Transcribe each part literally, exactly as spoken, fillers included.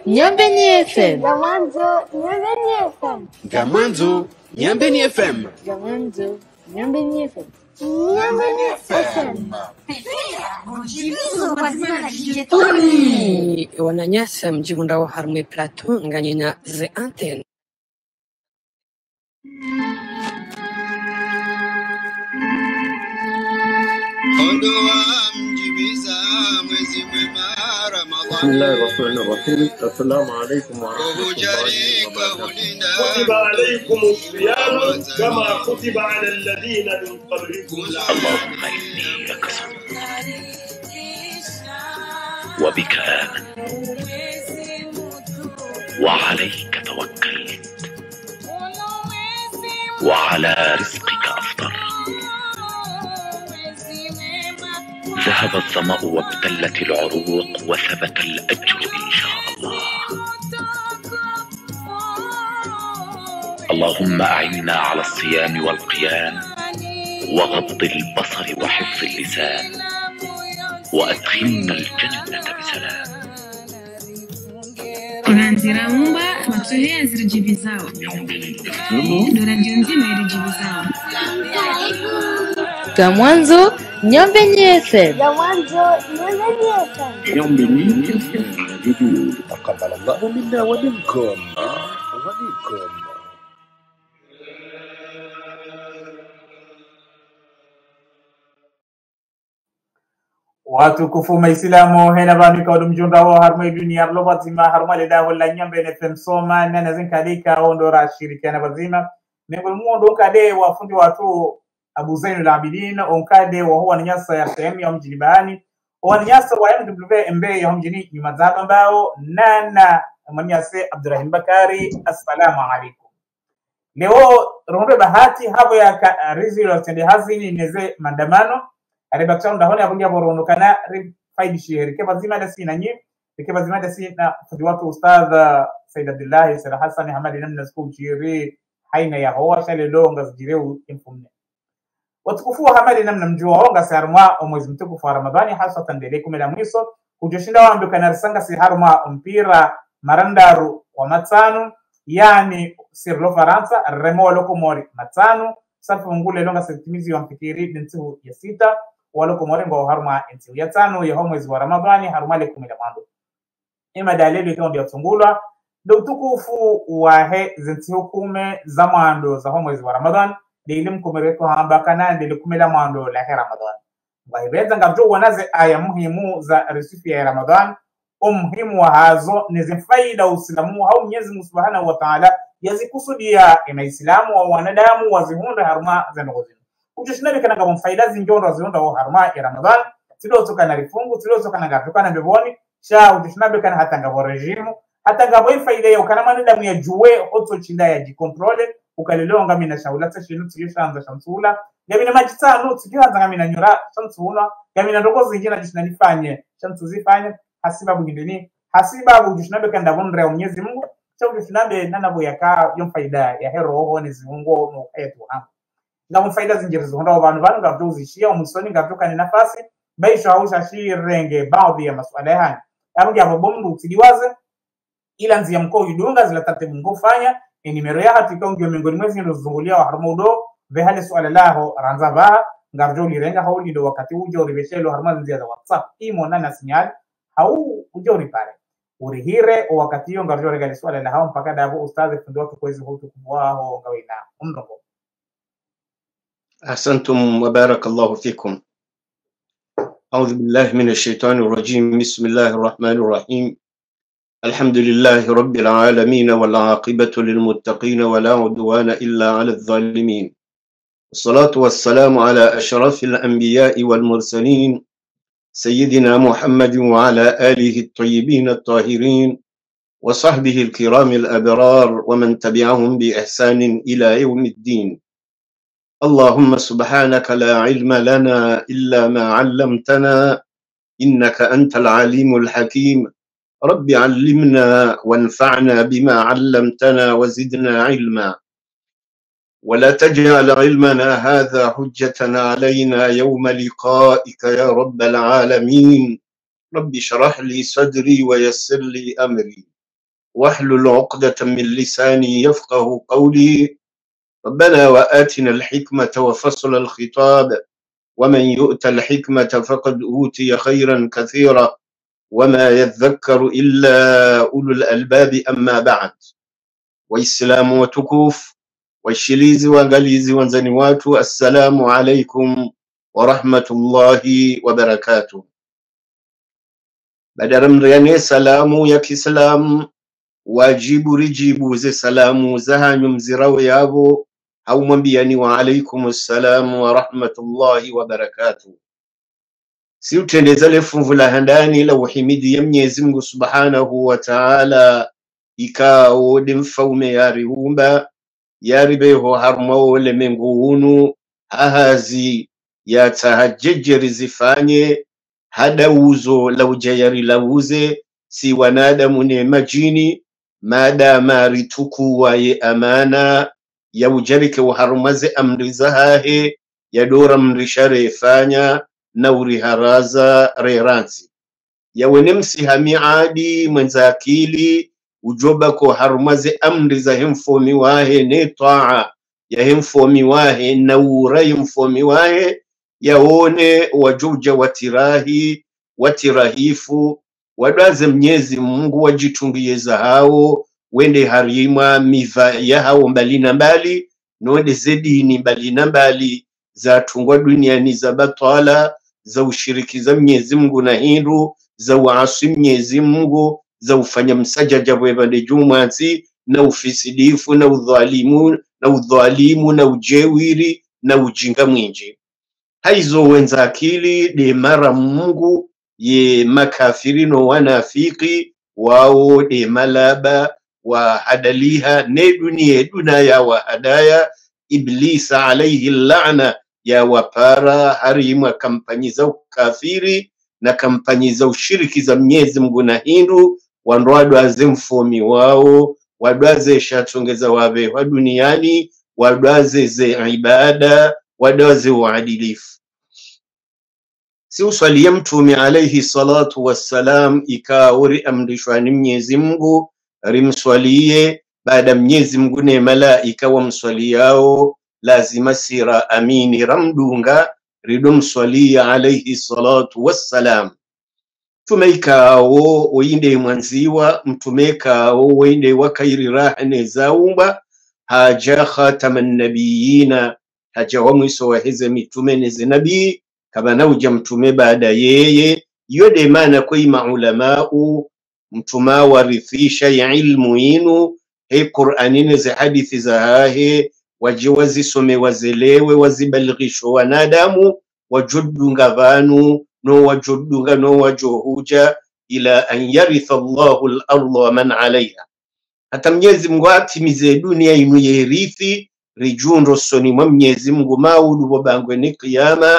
Nyambeni F M. Gamanzo Nyambeni F M. Gamanzo Nyambeni F M. Gamanzo Nyambeni F M. Nyambeni F M. Uri wananyasa mjigunda wa harme plateau nganyina ze antenne. بسم الله الرحمن الرحيم. السلام عليكم ورحمة الله وبركاته. كتب عليكم الصيام كما كتب على الذين من قبلكم اللهم إني لك صمت وبك آمنت وعليك توكلت وعلى رزقك أفطر. ذهب الظمأ وابتلت العروق وثبت الأجر إن شاء الله. اللهم أعنا على الصيام والقيام وغض البصر وحفظ اللسان وأدخلنا الجنة بسلام. Kuranzira mumba matuhea zirijibizawa Dora nzima irijibizawa Gamanzo Nyambeni F M. Gamanzo Nyambeni F M. Nyambeni F M. تقبل الله منا ومنكم ومنكم. watukufu Maislamu hena bani ka dum junda wo harmay dunya lo bazima harmale da wala Nyambeni F M soma nana zinkadika ondora shirikiana bazima nebo muondo kade wafundi watu Abu Zainul Abidin onkade wa huwa nyasa ya sehemu ya mjini Bahani wa nyasa wa M W M B ya mjini ni madhaba ambao nana manyase Abdurrahim Bakari. Assalamu alaikum. Leo rombe bahati hapo ya rizi la tende hazini neze mandamano aribakshao ndahoni abungia borondo kana faidi shehri ke bazima da sina nyi ke bazima da sina fudi watu ustadha Said Abdullah Said Hassan Hamadi namna siku jiri haina ya hoa shale longa zijireu infumne watukufu Hamadi namna mjua onga sarmwa mwezi mtukufu wa Ramadhani hasa tandele kumela mwiso kujoshinda wambe kana sanga si harma mpira marandaru wa matano yani sirlo Faransa remo lokomori matano safu ngule longa sentimizi wa mfikiri ntihu ya sita walokomori ngo harma ntihu ya tano ya mwezi wa Ramadhani harma kumela mando ima dalili kwa ndio tungula ndo tukufu wa he zintihu kume za mando za mwezi wa Ramadhani Dilim kumereto hamba kana ndile kumela mando la Ramadan. Waibeza ngabjo wanaze aya muhimu za risifi ya Ramadan. Umuhimu wa hazo nizi faida usilamu hau Mwenyezi Mungu Subhanahu wa Ta'ala yazikusudia ina Islamu wa wanadamu wazihunda harma za nogozini. Kujushinabi kana ngabon faida zinjondo wazihunda wa harma ya Ramadan. Tilo toka na rifungu, tilo toka na ngabjo kana mbeboni. Sha ujushinabi kana hata ngabo rejimu. Hata ngabo faida ya ukana manadamu ya juwe oto chinda ya jikontrole. Ukalilonga mina shaula tashilu tulishanza shamsula gamina majitano tukianza gamina nyura shamsula gamina ndogo zingine jishina nifanye shamtuzifanye hasiba bugindeni hasiba bujishinabe kanda bonre Mwenyezi Mungu chauje shinabe nana boyaka yo faida ya hero ho ni ziungo no etu ha ngamu faida zinjiri zonda abantu banu ngabuzishia umusoni ngabyoka ni nafasi baisha hausha shirenge baadhi ya masuala yani abuja abo bomu tidiwaze ila nzia mko yudunga zila tate mungu fanya enimero ya hatika ungio miongoni mwezi nilozungulia wa harmudo vehale suala laho ranzaba ngarjo lirenga hauli do wakati ujo uribeshelo harma nzia za WhatsApp imo nana sinyali hau ujo uripare urihire o wakati hiyo ngarjo regali suala la hao mpaka dabo ustadhi fundi watu kwezi hutu kuwaho ngawina umrongo. أحسنتم وبارك الله فيكم. أعوذ بالله من الشيطان الرجيم. بسم الله الرحمن الرحيم. الحمد لله رب العالمين والعاقبة للمتقين ولا عدوان إلا على الظالمين. الصلاة والسلام على أشرف الأنبياء والمرسلين سيدنا محمد وعلى آله الطيبين الطاهرين وصحبه الكرام الأبرار ومن تبعهم بإحسان إلى يوم الدين. اللهم سبحانك لا علم لنا إلا ما علمتنا إنك أنت العليم الحكيم. رب علمنا وانفعنا بما علمتنا وزدنا علما ولا تجعل علمنا هذا حجة علينا يوم لقائك يا رب العالمين. رب اشرح لي صدري ويسر لي أمري واحلل عقدة من لساني يفقه قولي. ربنا وآتنا الحكمة وفصل الخطاب ومن يؤت الحكمة فقد أوتي خيرا كثيرا وما يذكر إلا أولو الألباب. أما بعد. Waislamu watukufu, washilizi waangalizi wanzani watu, assalamu alaikum wa rahmatullahi wa barakatuh. Badara mriane salamu ya Kiislamu, wajibu rijibu ze salamu zahanyu mzirao yavo, au mwambiani wa alaikum assalamu wa rahmatullahi wa barakatuh. Si utendeza lefunvu la handani la uhimidi ya Mwenyezi Mungu subhanahu wa ta'ala, ikao dimfaume yari humba yari beho harmao lemengu hunu ahazi ya tahajjejeri zifanye hada uzo la ujayari la uze si wanadamu ne majini mada marituku wa ye amana ya ujarike wa harumaze amri zahahe ya dora mrishare fanya na uriharaza reransi ya wenemsi hamiadi mwenzakili ujoba ko harumaze amri za hemfomi wahe ne taa ya hemfomi wahe na ura hemfomi wahe yaone wajuja watirahi watirahifu wadaze Mwenyezi Mungu wajitungie za hao wende harima miva ya hao mbali na mbali nonde zedini mbali na mbali za tungwa duniani za batala za ushiriki za Mwenyezi Mungu na hindu za waasi Mwenyezi Mungu za ufanya msajaja webande jumansi na ufisidifu na udhalimu na udhalimu na ujewiri na ujinga mwingi. Haizo wenza akili de mara Mungu ye makafiri no wanafiki wao de malaba wa hadaliha ne dunia dunaya wa hadaya Iblisa alayhi la'na ya wapara harima kampanyi za ukafiri na kampanyi za ushiriki za Mwenyezi Mungu na hindu wanroado azemfomi wao wadwaze shatongeza wabe wa duniani wadwaze ze ibada wadwaze uadilifu. Si uswalia mtume alayhi salatu wassalam ikauri amrishwa ni Mwenyezi Mungu rimswalie baada Mwenyezi Mungu ne malaika wa mswaliao lazima sira amini ramdunga ridum swalia alayhi salatu wassalam. Tumeikao winde mwanziwa mtumekao winde wakairi rahane zaumba haja khataman nabiyina haja wa mwiso wa heze mitume neze nabii kama nauja mtume baada yeye yode maana kwa maulamau mtuma warithisha ya ilmu inu he Qur'ani neze hadithi za hahe wajiwazi some wazelewe wazibalghisho wanadamu wajudunga vanu no wajudunga no wajohuja ila an yaritha Allahu al-ardha wa man alayha. Hata Mwenyezi Mungu atimize dunia inu yerithi rijundo soni mwa Mwenyezi Mungu maudu wabangwe ni kiyama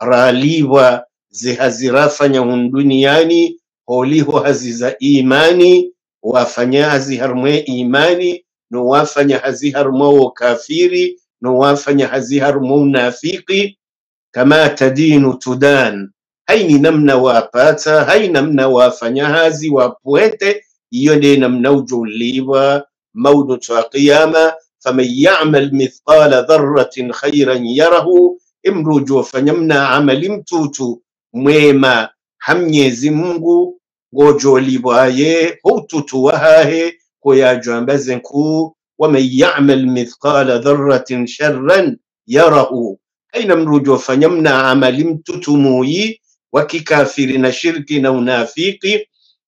raliwa zihazirafanya hunduniani holiho haziza imani wafanya haziharmwe imani no wafanya haziharmwe kafiri no wafanya haziharmwe unafiki. Kama tadinu tudan, haini namna wapata haini namna wafanya hazi wapuete iyo de namna ujuliwa maudu twa qiyama. Faman ya'mal mithqala dharratin khayran yarahu, imruju wafanyamna amali mtutu mwema hamnyezi Mungu gojoliwaye hututu wahahe koyajambaze nku. Waman ya'mal mithqala dharratin sharran yarahu, haina mruju wafanyamna amali mtutu muyi wakikafiri na shirki na unafiki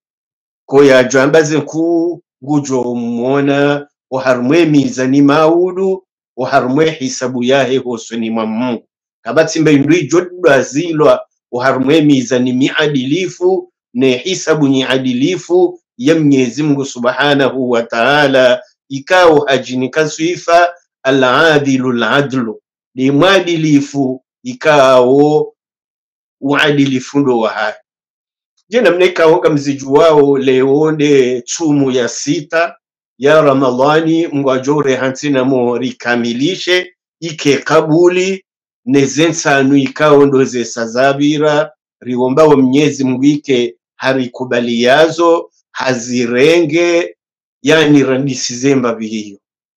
koyajambaze nku gujo mwona uharmwe mizani maudu uharmwe hisabu yahe hosoni mwa Mungu. Kabati mbe ndui jodwa zilwa uharmwe mizani miadilifu ne hisabu ni adilifu ya Mwenyezi Mungu subhanahu wa ta'ala. Ikao hajini kaswifa al-adilu al-adlu ni mwadilifu ikao uadilifu ndo wa hai. Jena mneka honga mziju wao leonde tumu ya sita ya Ramadhani mwajore hantina mori kamilishe ike kabuli nezensanu ikao ndoze sazabira riwomba wa Mwenyezi Mungu ike harikubaliazo hazirenge yani randisizemba bihiyo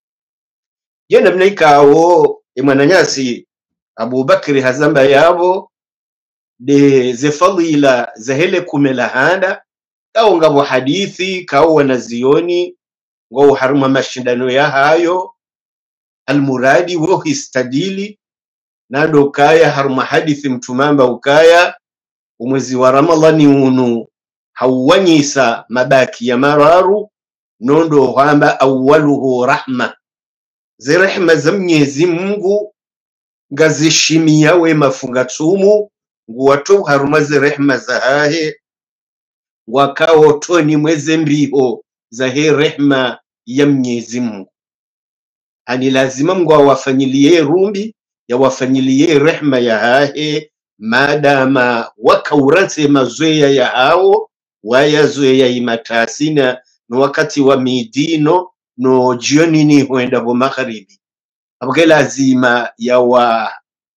jena mnaikawo imwananyasi Abu Bakri hazamba yabo de ze fadila zahele kumela handa kao ngabo hadithi kao wanazioni ngao haruma mashindano ya hayo almuradi wo histadili nado kaya haruma hadithi mtumamba ukaya umwezi wa Ramadhani unu hawanyisa mabaki ya mararu nondo hamba awwaluhu rahma ze rehma za Mwenyezi Mungu ngazishimia we mafunga tsumu nguwatu haruma ze rehma za hahe wakao toni mweze mbiho za he rehma ya Mwenyezi Mungu ani lazima Mungu awafanyilie rumbi ya wafanyilie rehma ya hahe madama wakauranse mazoea ya hao wayazoea imatasina no wakati wa midino no jioni ni huenda bo magharibi abge lazima ya wa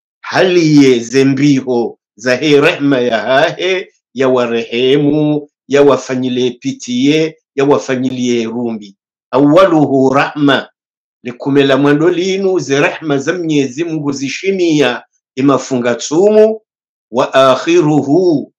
haliye zembiho za he rehma ya hahe ya warehemu ya wafanyile pitiye ya wafanyilie rumbi awwaluhu rahma likumela mwendo linu ze rehma za Mwenyezi Mungu zishimia imafunga tsumu wa akhiruhu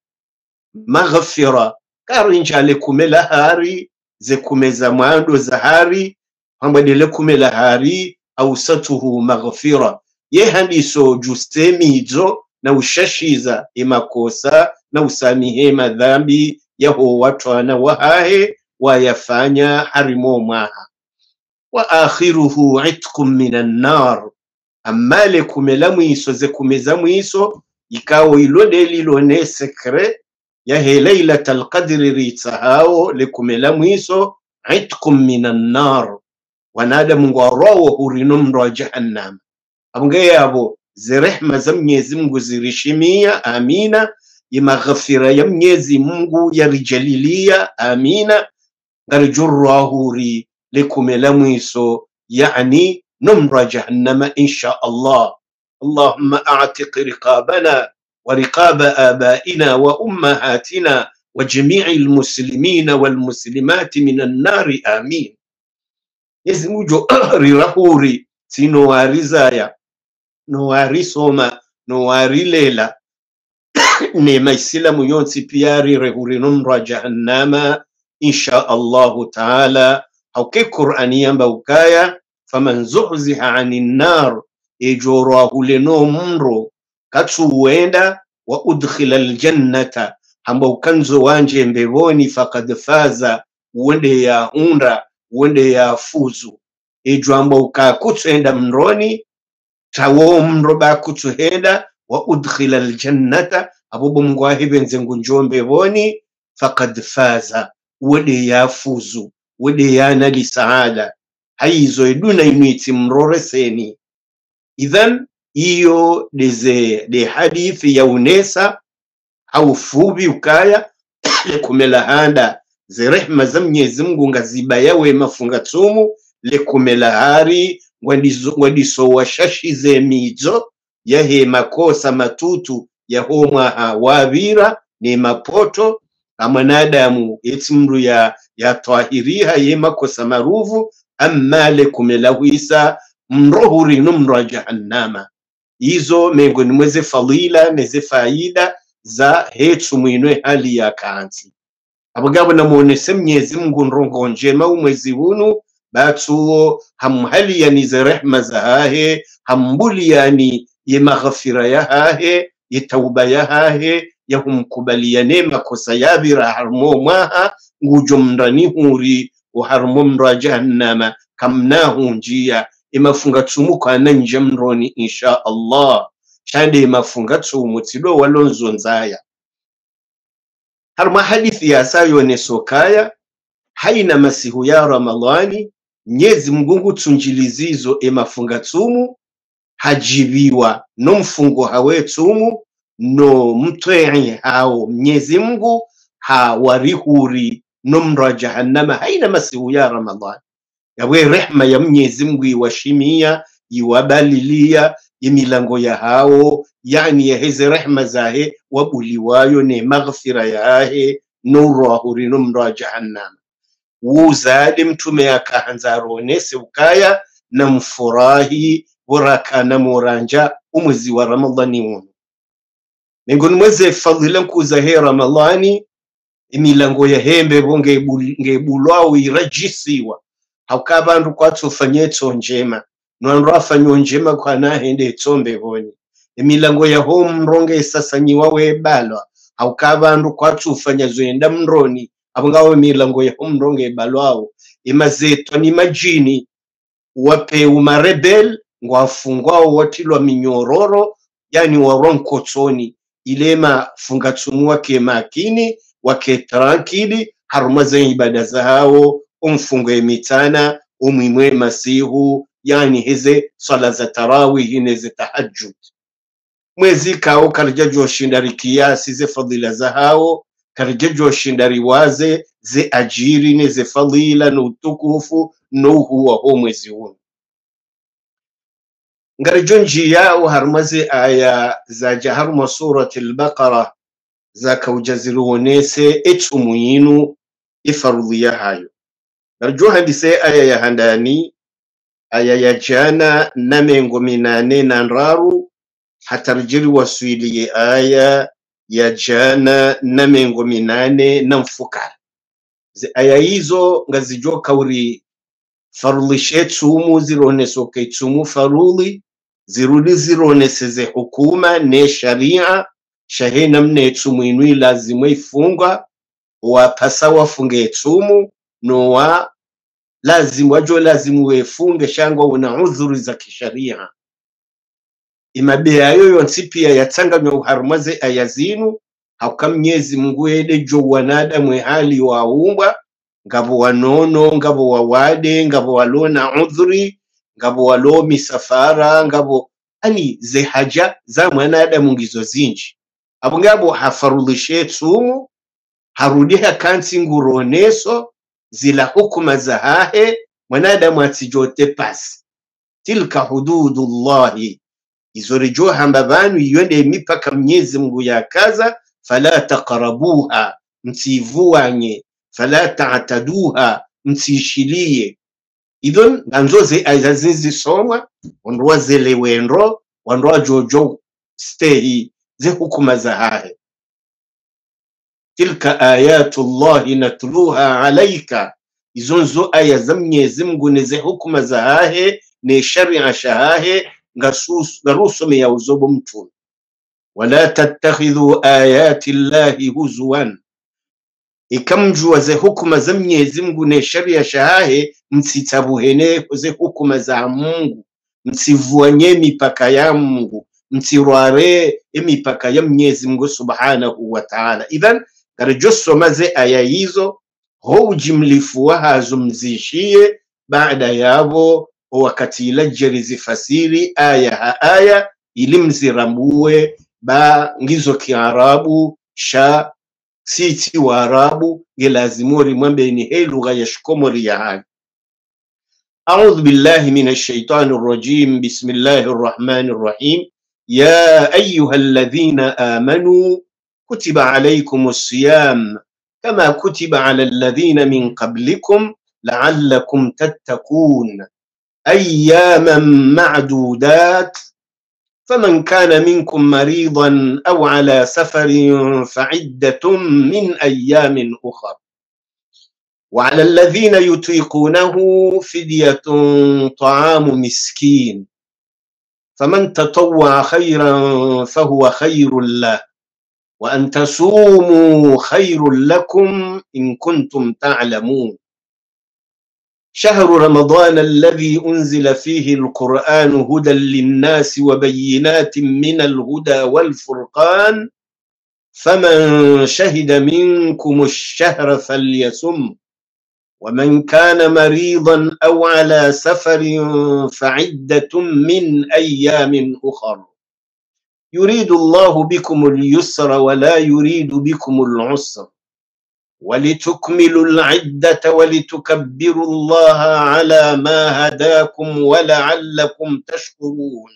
maghfira karinja likumela hari ze kumeza mwando za hari hambadele kumela hari awsatuhu maghfira ye handiso justemizo na ushashiza imakosa na usamihe madhambi yaho watwana wahahe wayafanya harimo mwaha wa akhiruhu itkum minan nar amale kumela mwiso ze kumeza mwiso ikawo ilode lilone sekre ya he laylatul qadri ritahao le kumela mwiso itkum minan nar wanada Mungu arawo hurinumro jahannam abunge yabo ze rehma za Mwenyezi Mungu zirishimia amina imaghfira ya Mwenyezi Mungu yarijalilia amina ngarjurahuri likumela mwiso yani numra jahannama insha Allah اللهم اعتق رقابنا ورقاب آبائنا وأمهاتنا وجميع المسلمين والمسلمات من النار آمين يزمجو ريرهوري سينواري زايا نواري سوما نواري ليلة نيما يسلم يونسي بياري رهوري نمرا جهنم إن شاء الله تعالى أو كي قرآنيا بوكايا فمن زحزح عن النار إجوراه لنمرو كتويندا وأدخل الجنة همبو كنزو وانجي مبيبوني فقد فاز وندي يا هنرا وندي يا فوزو إجو همبو كاكوتويندا منروني tawo mroba kutuheda wa udkhila aljannata abubu mgwahibe nzengu njombe boni faqad faza wede yafuzu wede yana li saada haizo iduna inuiti mroreseni idhan iyo deze de hadithi ya unesa au fubi ukaya kumela handa ze rehma za Mwenyezi Mungu ngazibaya we mafunga tsumu le kumela hari wadiso washashize mizo yahe makosa matutu ya homa wavira ni mapoto amanadamu etimru ya ya twahiriha ye makosa maruvu amma le kumelawisa mrohuri numra jahannama izo mengoni mweze falila neze faida za hetu mwinwe hali ya kanti abagabo na mwonese Mwenyezi Mungu nrongo njema umwezi hunu batuo hamhali yani ze rehma za hahe hambuli yani ye maghfira ya hahe ye tauba ya hahe ya humkubali ya nema kosa yabira harmo maha ngujumrani huri wa harmo mra jahannama kamnahu njia imafunga tumuka nanje mroni insha Allah shande imafunga tumu tido walonzo nzaya harma hadithi ya sayo nesokaya haina masihu ya Ramadhani Mwenyezi Mungu tunjilizizo emafunga tumu hajibiwa no mfungo hawe tumu no mtwei hao Mwenyezi Mungu hawarihuri no mra jahannama haina masihu ya Ramadhani yawe rehma ya Mwenyezi Mungu iwashimia iwabalilia imilango ya hao yani ya heze rehma zahe wabuliwayo ne maghfira yahe nuru ahuri no mra jahannama wuzade mtume akahanzaronese ukaya na mfurahi buraka na muranja umwezi wa Ramadhani uno miongoni mweze fadhila nkuza he Ramadhani imilango ya hembe bonge ngebulwao irajisiwa hauka bandu kwatufanye njema nwandu afanyo njema kwa nahende tsombe boni imilango ya home mronge sasa nyiwawe balwa hauka bandu kwatufanya zoenda mroni abungawe milango ya home mronge balwao imazeto ni majini wape umarebel ngwafungwao watilwa minyororo yani waronkotoni ilema fungatsumua ke makini wake tranquili harumaze ibada zao umfungue mitana umimwe masihu yani hize sala za tarawih neze tahajjud mwezi kao karjajo shindari kiasi ze fadila zao karjajo shindari waze ze ajiri neze fadila no utukufu no huwa ho mwezi huu ngarijonji yao harumaze aya za jaharuma surati al-Baqara zaka ujaziruonese etu muinu ifarudhi ya hayo narjo handise aya ya handani aya ya jana namengo minane nanraru hatarjiri waswili aya ya jana namengo minane namfukara zi aya hizo ngazijo kauri farudhi shetumu zironeso keitumu farudhi zirudi zironese ze hukuma ne sharia shahena mne tumu inui lazima ifunga wa pasa wafunge tumu no wa lazima wajo lazima wefunge shangwa una udhuri za kisharia imabea yoyo nsipia yatanganywa uharumaze ayazinu haukamnyezi Mungu ede jo wanada mwe hali wa umbwa ngabo wanono ngabo wawade ngabo walona udhuri ngabo walo misafara ngabo ani ze haja za mwanada mungizo zinji abo ngabo hafarudhishe tumu harudiha kansi nguroneso zila hukuma zahahe mwanadamu atijote pasi tilka hududullahi izorijo hambabanu yonde mipaka Mwenyezi Mungu ya kaza fala taqrabuha msivuanye fala ta'taduha msishilie idon ganzoze aizazizi somwa ondwa zele wendro ondwa jojo stay ze hukuma zahahe tilka ayatullahi natluha alayka izonzo aya za Mwenyezi Mungu ne ze hukuma zahahe ne sharia shahahe ngasus garusome ya uzobo mtu wala tattakhidhu ayati llahi huzwan ikamjua ze hukuma za Mwenyezi Mungu ne sharia shahahe msitabuhene ze hukuma za Mungu msivuanye mipaka ya Mungu msirware mipaka ya Mwenyezi Mungu subhanahu wa ta'ala idhan garjoso maze aya hizo ho ujimlifu wahazo mzishie baada yabo wakati ilajeri zifasiri aya ha aya ilimzirambue ba ngizo kiarabu sha siti wa arabu yelazimuri mwambe ni hei lugha ya shikomori ya hali أعوذ بالله من الشيطان الرجيم بسم الله الرحمن الرحيم يا أيها الذين آمنوا كتب عليكم الصيام كما كتب على الذين من قبلكم لعلكم تتقون أياما معدودات فمن كان منكم مريضا أو على سفر فعدة من أيام أخر وعلى الذين يطيقونه فدية طعام مسكين فمن تطوع خيرا فهو خير له وأن تصوموا خير لكم إن كنتم تعلمون شهر رمضان الذي أنزل فيه القرآن هدى للناس وبينات من الهدى والفرقان فمن شهد منكم الشهر فليصم ومن كان مريضا أو على سفر فعدة من أيام أخر يريد الله بكم اليسر ولا يريد بكم العسر ولتكملوا العدة ولتكبروا الله على ما هداكم ولعلكم تشكرون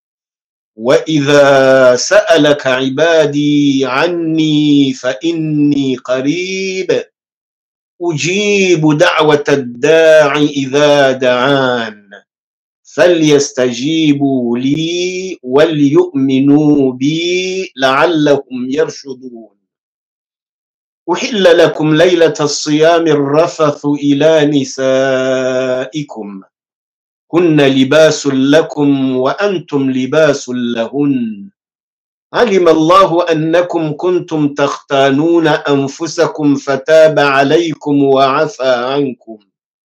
وإذا سألك عبادي عني فإني قريب أجيب دعوة الداعي إذا دعان فليستجيبوا لي وليؤمنوا بي لعلهم يرشدون. أحل لكم ليلة الصيام الرفث إلى نسائكم هن لباس لكم وأنتم لباس لهن علم الله أنكم كنتم تختانون أنفسكم فتاب عليكم وعفى عنكم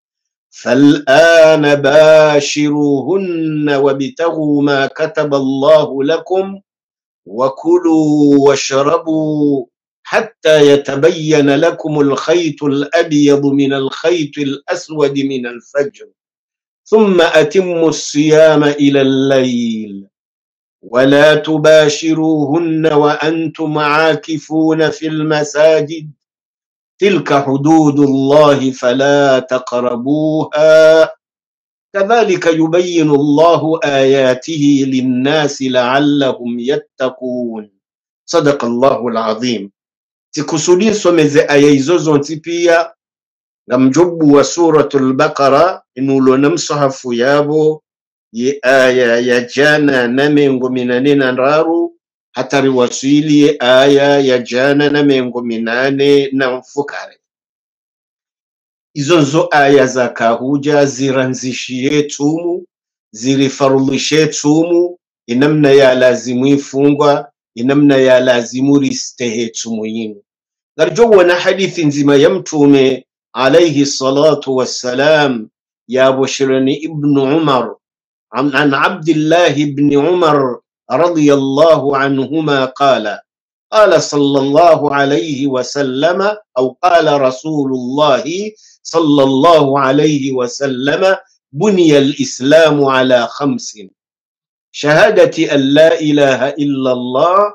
فالآن باشروهن وابتغوا ما كتب الله لكم وكلوا واشربوا حتى يتبين لكم الخيط الأبيض من الخيط الأسود من الفجر ثم أتموا الصيام إلى الليل ولا تباشروهن وأنتم عاكفون في المساجد تلك حدود الله فلا تقربوها كذلك يبين الله آياته للناس لعلهم يتقون. صدق الله العظيم. Sikusudi someze aya hizo zonti pia na mjobu wa suratul Baqara inulo na msahafu yabo ye aya ya jana na mengo minane na ndaru hatari wasili ye aya ya jana na mengo minane na mfukare. Izo nzo aya za kahuja ziranzishie tumu zilifarulishie tumu inamna ya lazimu ifungwa inamna ya lazimu ristehe tumu yinu. Garjowa na hadithi nzima ya mtume alayhi salatu wassalam ya Bushirani ibn Umar an Abdullah ibn Umar radiyallahu anhuma qala qala sallallahu alayhi wasallama au qala rasulullahi sallallahu alayhi wasallama buniya al-islamu ala khamsin shahadati an la ilaha illa Allah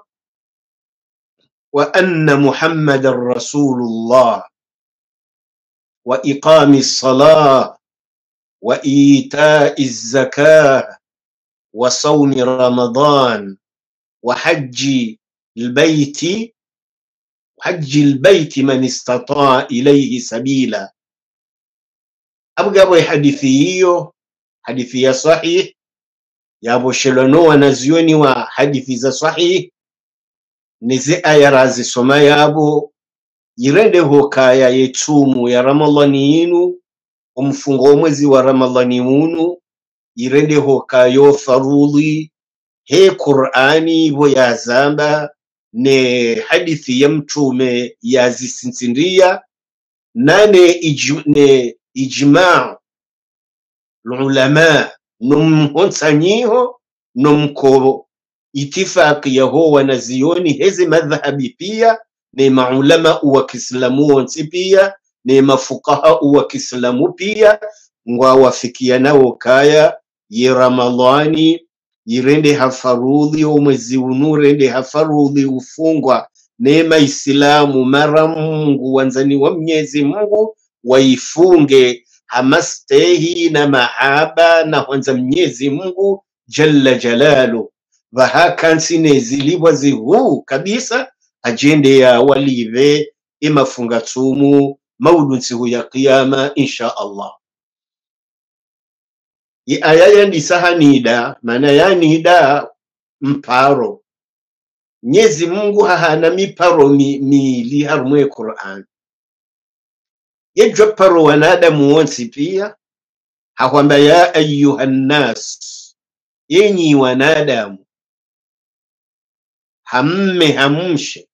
وأن محمد رسول الله وإقام الصلاة وإيتاء الزكاة وصوم رمضان وحج البيت حج البيت من استطاع إليه سبيلا. أبقى حديثيو حديثية صحيح يا أبو شلونو ونزيوني وحديثي صحيح nizi aya razi soma yabo yirende hokaya yetumu ya Ramadhani yinu umfungo mwezi wa Ramadhani unu yirende hokayo farudhi he Qur'ani bo ya zamba ne hadithi ya mtume ya zisinsindia nane iju, ne ijma' ulama numhonsanyiho numkobo itifaki ya ho wanazioni hezi madhhabi pia ni maulama wa Kiislamu wonsi pia ni mafukaha wa Kiislamu pia ngwa wafikia nao kaya ye Ramadhani yirende hafarudhi umwezi unurende hafarudhi ufungwa neema Islamu mara Mungu wanzani wa Mwenyezi Mungu waifunge hamastehi na mahaba na wanza Mwenyezi Mungu jalla jalalu vahakansi nezilibwa zihu kabisa ajende ya walive ima fungatumu maudunsihu ya qiyama insha Allah. I aya yandisaha nida mana ya nida mparo Mwenyezi Mungu hahana miparo mi, mili harumwe Qur'an yejwa paro wanadamu wonsi pia hakwamba ya ayyuhan nas yenyi wanadamu hamme hamshe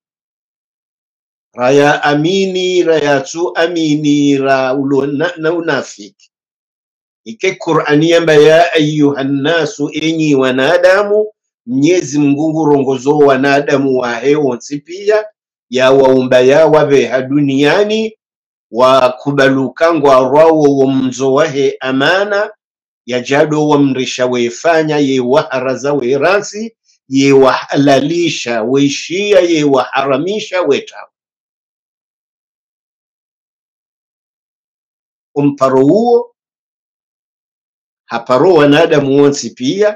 raya amini raya tu amini ra ulo na, na unafiki ike Qur'ani yamba ya ayyuhan nasu enyi wanadamu Mwenyezi Mungu rongozo wanadamu wa hewa pia ya waumba ya wabe duniani wa kubaluka ngwa rawo wa mzowahe amana ya jado wa mrisha wefanya ye waharaza weransi ye wahalalisha weishia ye waharamisha weta umparo huo haparo wanadamu wonsi pia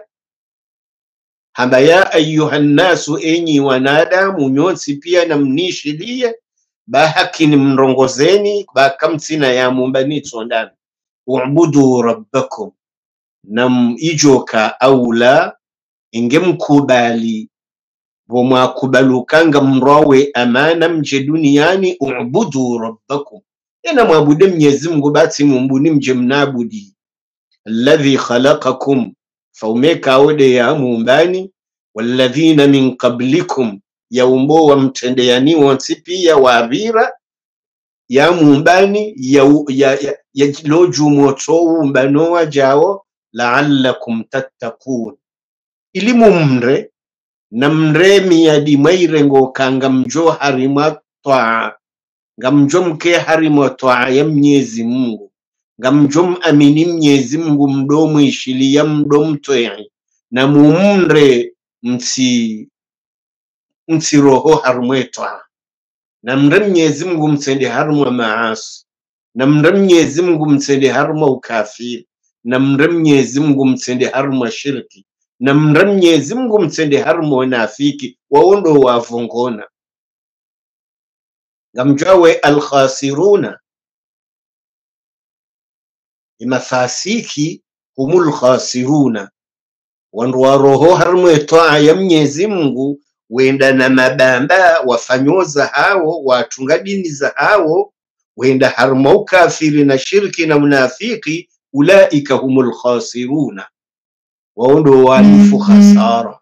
hamba ya ayyuhan nasu enyi wanadamu nyonsi pia na mnishilie bahakini mrongozeni bakamtsina ya mumbani tsondani ubudu rabbakum nam ijoka aula ingemkubali bomwakubalukanga mrawe amana mje duniani ubudu rabbakum ena mwabude Mwenyezi Mungu bati mumbuni mje mnabudi alladhi khalaqakum faumeka ode ya mumbani walladhina min qablikum ya umbo wa mtendeyani wansi pia wabira ya mumbani ya, ya, ya, ya loju moto umbano wa jao la'allakum tattaqun ili mumre na mremi ya dimaire ngo kanga mjo harima toa ngamjo mke harima toa ya Mwenyezi Mungu ngamjo amini Mwenyezi Mungu mdomo ishili ya mdomo toa na mumre msi msi roho harima toa na mre Mwenyezi Mungu msende harima maasi na mre Mwenyezi Mungu msende harima ukafiri na mre Mwenyezi Mungu msende harima shirki na mre Mwenyezi Mungu msende harima wanafiki waondo wavongona ngamjawe alkhasiruna imafasiki humul khasiruna wandu wa roho harima toa ya Mwenyezi Mungu wenda na mabamba wafanyoza hao watunga dini za hao wenda harima ukafiri na shirki na munafiki ulaika humul khasiruna waondo walifu khasara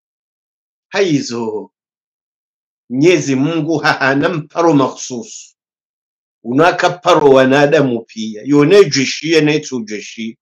haizo Mwenyezi Mungu hana mparo makhsus unaka paro wanadamu pia yonejishie netujeshi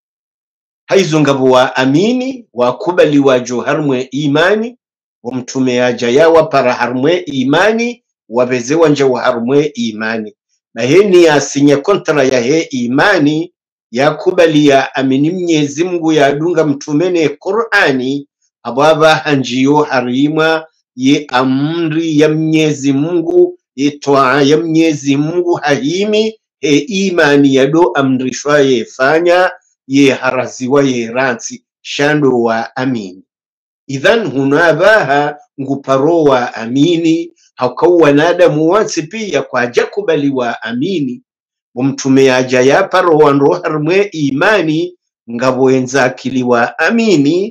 haizo ngabo wa amini wakubali wajo harmwe imani wamtume aja yawa para harmwe imani wabeze wanje wa harmwe imani na heni asinya kontra ya he imani ya kubali ya amini Mwenyezi Mungu ya dunga mtumene Qur'ani ababa hanjiyo harima ye amri ya Mwenyezi Mungu ye toa ya Mwenyezi Mungu haimi he imani ya do amrishwa ye fanya ye haraziwa ye ransi shando wa amini idhan hunabaha nguparo wa amini haukawa nadamu wansi pia kwa jakubali wa amini mtume aja ya paro wanro harmwe imani ngabo enzakili wa amini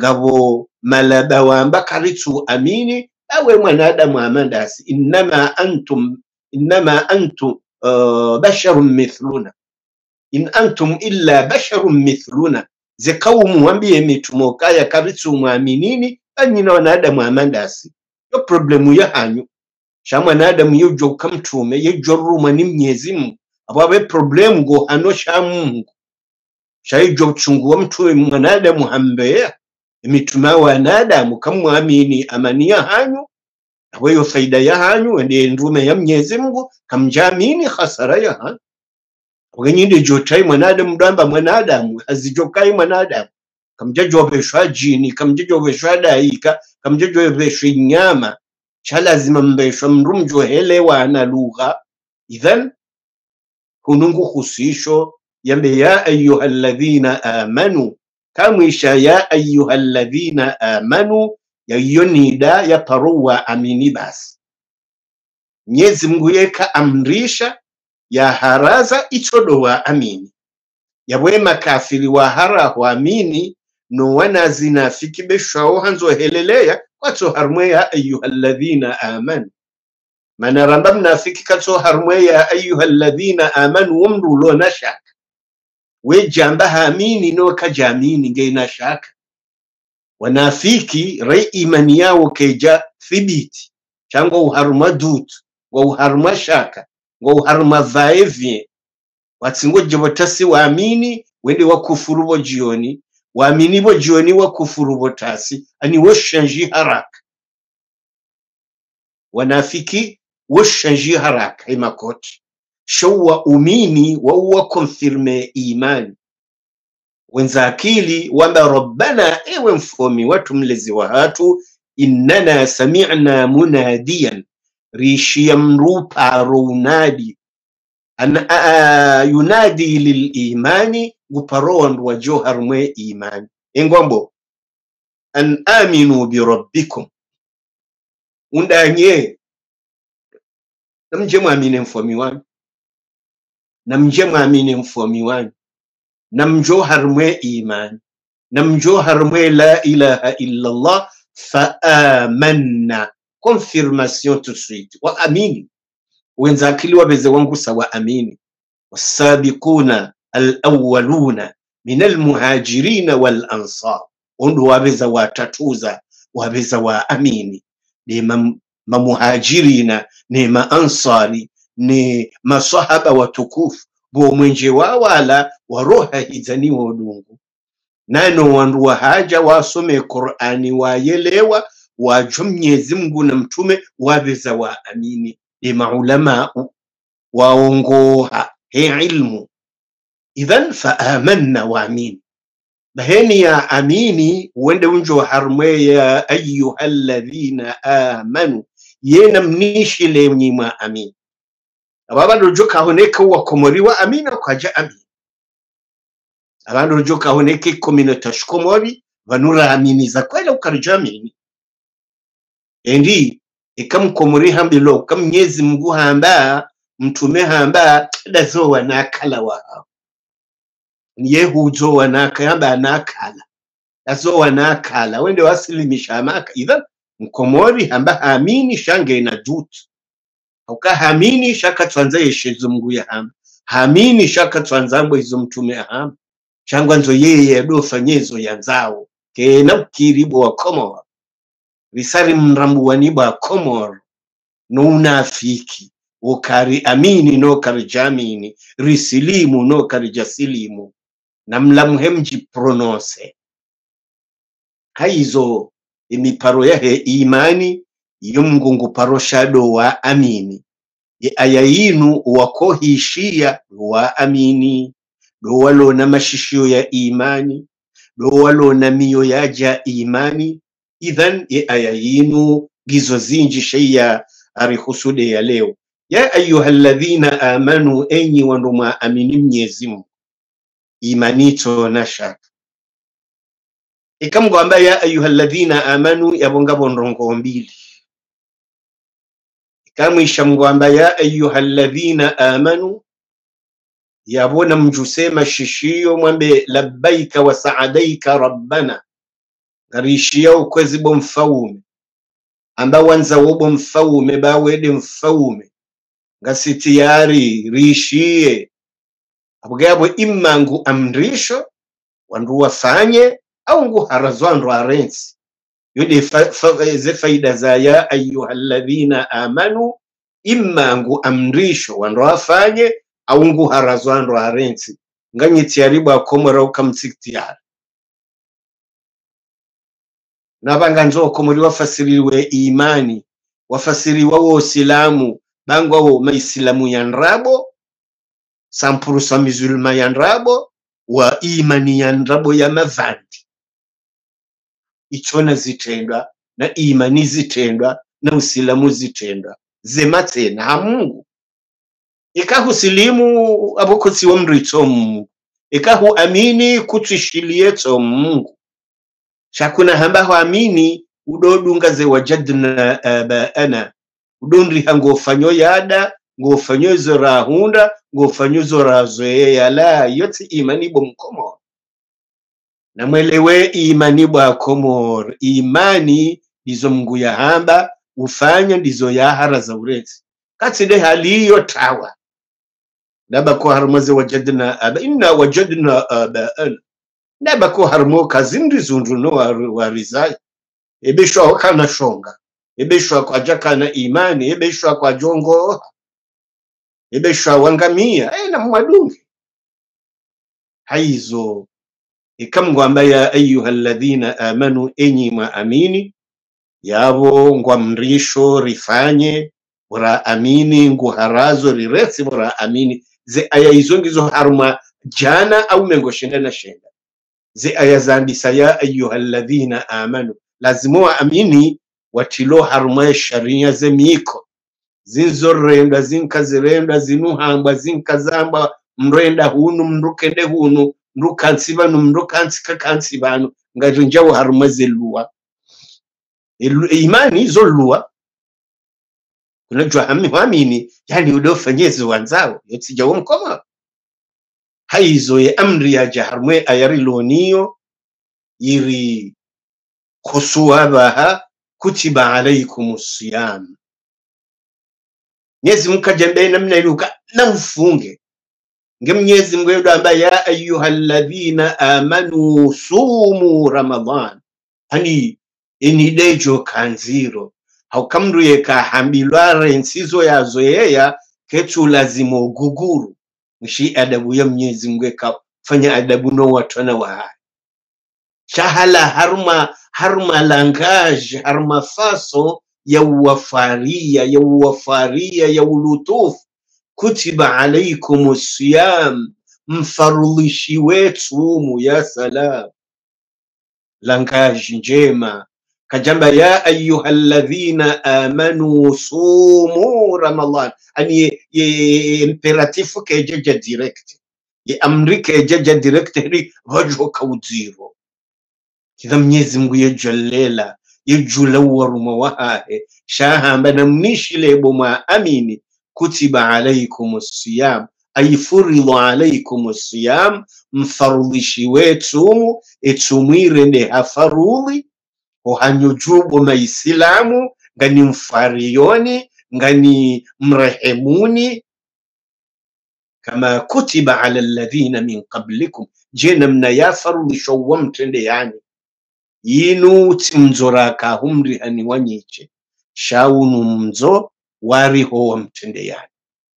ngabo malaba wa mbakaritu amini awe mwanadamu amandasi innama antum innama antum uh, basharun mithluna in antum illa basharun mithluna ze qawmu wambie mitumoka ya karitu muaminini anyina wanadamu amandasi yo problemu ya hanyu shamwa nadamu yojo kamtume yojoruma ni Mwenyezi Mungu ababe problem go hano sha Mungu shaijo chungu wa mtume mwanadamu hambea mituma wa nadamu kamwamini amania hanyu abayo faida ya hanyu ende ndume ya Mwenyezi Mungu kamjamini khasara ya hanyu wanyinde jotai mwanadamu damba mwanadamu azijokai mwanadamu kamjajobeshwa jini kamjajobeshwa daika kamjajobeshwa nyama cha lazima mbeshwa mrumjo helewa na lugha idhan hunungu khusisho yambe ya ayyuhalladhina amanu kamwisha ya ayyuhalladhina amanu ya yonida ya paruwa amini basi Mwenyezi Mungu yeka amrisha ya haraza itodo wa amini yabwe makafiri wa hara wa amini no wana zinafiki beshwao hanzo helelea kwato harmwe ya ayyuhalladhina amanu mana ramba mnafiki kato harmwe ya ayyuhalladhina amanu umru lo nashaka we jamba hamini no kajamini ngeina shaka wanafiki rei imani yao keja thibiti chango uharuma dutu wa uharuma shaka wa uharuma vaevye watsingo jabotasi waamini wende wakufuru bo jioni waamini bo jioni wakufuru bo tasi ani washanji haraka wanafiki washanji haraka imakoti showa umini wa uwa konfirme imani wenzakili wamba rabbana ewe mfomi watu mlezi wa hatu innana sami'na munadiyan rishi yamrupa runadi an yunadi lil imani guparon wa johar mwe imani engombo an aminu bi rabbikum undanye namje mwamine mfomi wanyu namje mwamine mfomi wanyu namjo harmwe iman namjo harmwe la ilaha illa Allah fa amanna confirmation tout de suite wa amini wenza akili wabeze wangu sawa amini wasabiquna alawwaluna min almuhajirin wal ansar ondo wabeza watatuza wabeza wa amini ni mamuhajirina ni maansari ni masahaba watukufu bo mwenje wawala waroha hizani wodungu nano wandu wa haja wasome Qur'ani wayelewa wajumnyezi Mungu na mtume wabeza wa amini ni maulama waongoha he ilmu idhan fa amanna wa amin baheni ya amini wende unjo harmwe ya ayyuhalladhina amanu yena mnishile mnyima amin ababa joka honeka wakomori wa amina kwaja amin abando joka honeke komino tashkomori vanura amini za kwela ukarja amini endi ikamkomori hambilo kam nyezi Mungu hamba mtume hamba dazo wanakala wa yehujo wanakamba nakala dazo wanakala wende wasilimisha maka idha mkomori hamba amini shange na dutu uka hamini shaka twanza yeshezo Mungu ya hamba hamini shaka twanzambo hizo mtume hamba changwa nzo yeye adofanyezo yanzao kena ukiribo wa Komor risari mrambu wanibo wa Komor no unafiki ukari amini no kari jamini risilimu no kari jasilimu na mlamhemji prononce haizo imiparo yahe imani yumgungu paroshado wa amini ye ayayinu wakohishia wa amini do walo na mashishio ya imani do walo na miyo yaja imani idhan ye ayayinu gizo zinji shaya arihusude ya leo ya ayyuhalladhina amanu enyi wanduma amini Mwenyezi Mungu imanito na shaka ikamgo ambaye ya ayyuhalladhina amanu yabonga bondrongo mbili ikamwisha mgo ambaye ya ayyuhalladhina amanu yabona mjusema shishio mwambe labbaika wa saadaika rabbana garishia ukwezi bo mfaume amba wanza wobo mfaume bawede mfaume ngasitiyari rishie abugabo imangu amrisho wandu wafanye au ngu harazwandu arensi yode ze faida za ya ayyuhalladhina amanu imangu amrisho wandu wafanye au ngu harazwandu arensi nganyiti yaribu akomora ukamtsikitiyari nabanga nzo komori wafasiriwe imani wafasiriwa wo silamu bangwa wo maislamu yanrabo sampuru sa musulma yanrabo wa imani yanrabo ya mavandi ichona zitendwa na imani zitendwa na usilamu zitendwa zemate na Mungu ikahu silimu abokotsi wa mrito Mungu ikahu amini kutishilie to Mungu shakuna hamba ho amini udodunga ze wajadna abaana udonri hango fanyo yada ngo fanyo zora hunda ngo fanyo zora zoe yala yote imani bo mkomor na mwelewe imani bo Komor imani dizo Mungu ya hamba ufanya ndizo ya hara za urezi katide haliyo tawa naba ko harmaze wajadna aba inna wajadna abaana naba ko harmo kazindi zunduno warizai ebeshwa kana shonga ebeshwa kwa jaka na imani ebeshwa kwa jongo ebeshwa wangamia eh na mwadungi haizo ikamgo ambaye ayyuhalladhina amanu enyi ma amini yabo ngwa mrisho rifanye ura amini ngu harazo riresi ura amini ze aya izo ngizo haruma jana au mengo shenda na shenda ze aya zambisa ya ayyuhalladhina amanu lazimu amini watilo haruma sharia ze miko zinzorenda zinkazirenda zinuhamba zinkazamba mrenda hunu mrukende hunu mrukansibanu mrukansika kansibanu ngajonjawo haruma zelua imani zolua kunajua hami wamini yani udofanyezi wanzao yotsijawo mkoma haizo ye amri ya jaharmwe ayariloniyo yiri kusuwabaha kutiba alaikumus siyam Mwenyezi Mungu kajambe namna iluka na mfunge nge Mwenyezi Mungu yodamba ya ayyuhalladhina amanu sumu ramadan hani inidejo kanziro haukamru yeka hambilware nsizo yazo yeya ketu lazima uguguru mshi adabu ya Mwenyezi Mungu kafanya adabu no watwana wa shahala harma harma langage harma faso ya wafaria ya wafaria ya ulutuf kutiba alaikumus siyam mfarulishi wetu ya salam langage njema kajamba ya ayyuhalladhina amanu sumu ramadan ani imperatifu kejeja direct ye amri kejeja direct hili wajho kauziro kidha Mwenyezi Mungu yejalela yejula waruma wahahe shahamba namnishi lebo ma amini kutiba alaikumus siyam ay furidu alaikumus siyam mfarulishi wetu etumwire ne hafaruli ohanyojubo maislamu ngani mfariyoni ngani mrehemuni kama kutiba ala alladhina min qablikum jena mna yafarulisho wamtende yani yinu timzoraka humri hani wanyiche shaunu mzo wariho wamtende yani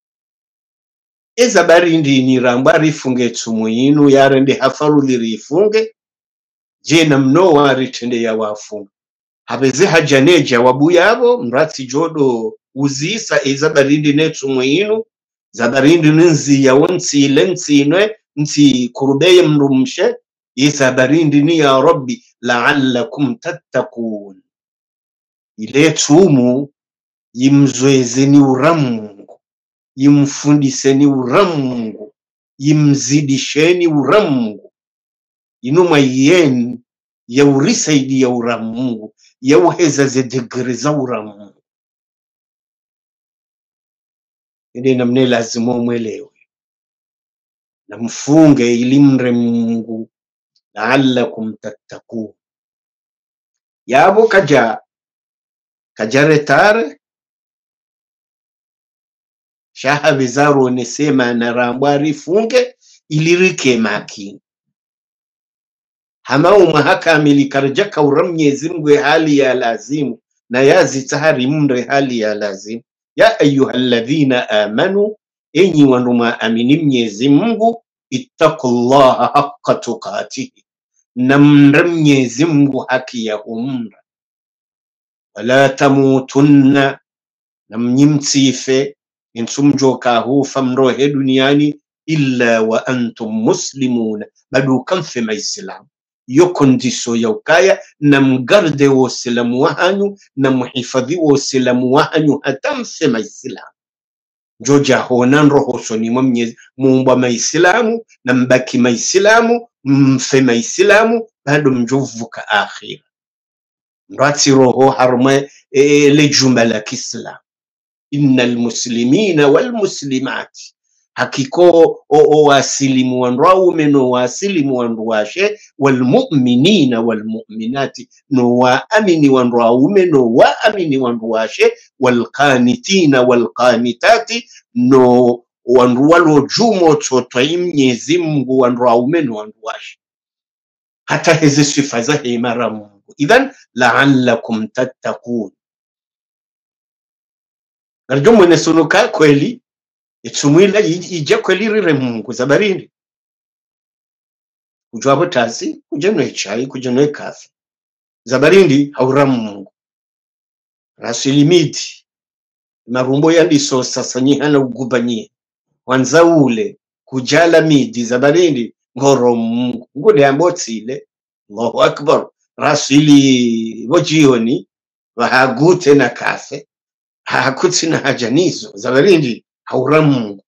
eza barindi ni ramba rifunge tumu yinu yarende hafaruli rifunge jena mno waritende ya wafunga habeze hajaneja wabu yabo mrati jodo uzisa eza barindi netu mwinu za barindi ninzi ya wansi lensi inwe nti kurubeye mrumshe eza barindi ni ya rabbi la'allakum tattaqun ile tumu yimzwezeni uramungu yimfundiseni uramungu yimzidisheni uramungu inuma yeni ya urisaidi ya uramungu ya uheza ze degre za uramungu ende namne lazima umwelewe na mfunge ilimre Mungu la'allakum tattaqun yabo kaja kajaretare shaha bizaro nesema na rambwari funge ilirike makini hama umahaka amilikarjaka uram Mwenyezi Mungu hali ya lazimu na yazi tahari mre hali ya lazimu ya ayyuhalladhina amanu enyi wanuma amini Mwenyezi Mungu ittaqullaha haqqa tuqatihi namra Mwenyezi Mungu haki ya umra wala tamutunna namnyimtife insumjoka hufa mrohe duniani illa wa antum muslimuna badu kamfe maislam yo kondiso ya ukaya na mgarde wa silamu wahanyu na muhifadhi wa silamu wahanyu hatamfe maislam joja honan roho soni Mwenyezi Mungu maislamu na mbaki maislamu mfe maislamu bado mjovuka akhira ndati roho harma e, le jumla kislam innal muslimina wal muslimati hakiko o wasilimu wanraume no wasilimu wanruashe wal mu'minina wal mu'minati no wa amini wanraume no wa amini wanruashe wal qanitina wal qanitati no wanrualo jumo totoi Mwenyezi Mungu wanraume no wanruashe hata hizi sifa za imara Mungu idhan la'allakum tattaqun narjumu nesunuka kweli itumwila ije kweli rire Mungu zabarindi kujwabo tazi kujenwe chai kujenwe kafi zabarindi haura Mungu rasilimiti marumbo yandiso sasa nyihana ugubanye wanza ule kujala midi zabarindi ngoro Mungu ngude ambotsile Allahu akbar rasili wajioni wahagute na kafe hakuti na hajanizo zabarindi haura Mungu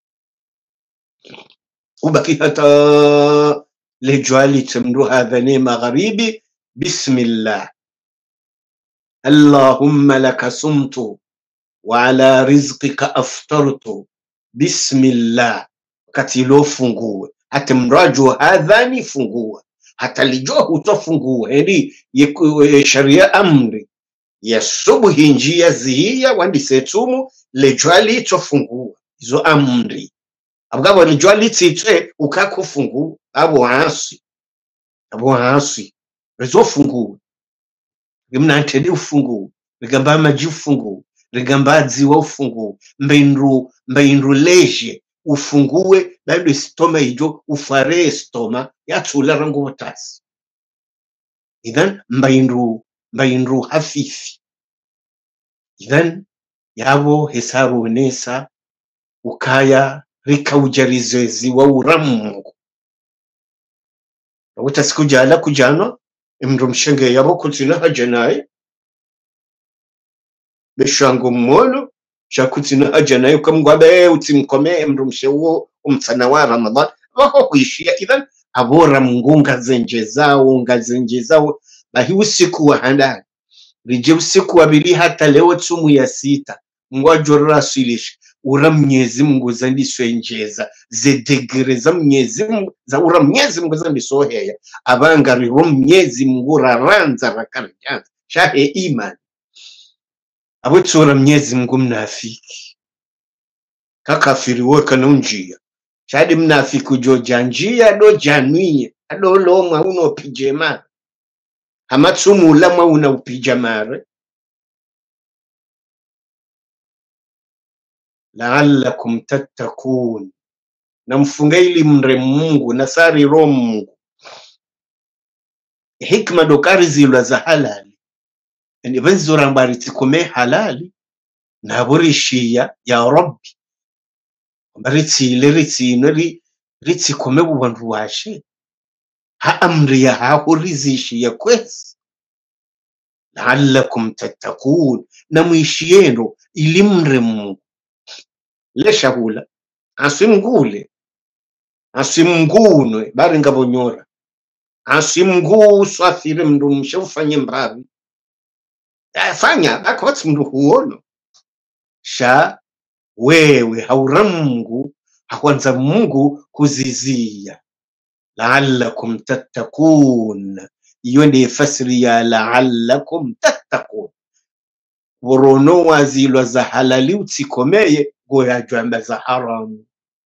ubaki hata lejwali temdu hadhani magharibi bismillah Allahumma laka sumtu wa ala rizqika aftartu bismillah, wakati lo fungue hata mrajo hadhani fungua hata lijo hutofungua hedi sharia amri ya subuhi njia zihia wandi setumu lejwali tofungua izo amri abgabo lejwali titwe ukakufungua abo hasi abo hasi rezo fungua gimna ntedi ufungua rigamba maji ufungua rigamba ziwa ufungua mbainru mbainru leje ufungue bado stoma ijo ufare stoma yatula rangu watasi idhan mbainru mbainru hafifi idhan yabo hesaru nesa ukaya rika ujarizezi wa uramungu wata siku jala kujano imru mshenge yabo kutina hajanaye beshango mmono shakutina hajanaye ukamgwabe utimkome imru mshewo umfana wa Ramadan wako kuishia idhan abora mungunga zenje zao ngazenje zao bahi usiku wa handani rije usiku wa bili hata leo tumu ya sita mwajo rasulish ura mnyezi Mungu zandiswe njeza ze degre za mnyezi Mungu za ura mnyezi Mungu zandiso heya abanga riro mnyezi Mungu raranza rakarjanza shahe iman abutu ura mnyezi Mungu mnafiki kakafiri weka nunjia shadi mnafiki ujo janjia do januye ado loma uno pijema hamatsumu lama una upijamare la'allakum tattakun na mfungaili mre Mungu nasari ro Mungu hikma dokari zilwa za halali yani vanzura mbari tikome halali na burishia ya Rabbi mbaritsi leritsi nari ritsi kome bubantu washe ha amri ya ha hurizishi ya kwesi la'allakum tattakun na muishiendo ilimre Mungu lesha hula asimngule asimngunwe bari ngabonyora asimngu swafire mndu mshufanye mbavi afanya bakwatsi mndu huono sha wewe haura Mungu hakwanza Mungu kuzizia la'allakum tattakun iyo ndiye fasiri ya la'allakum tattakun worono wazilwa za halali utikomeye goya jwamba za haram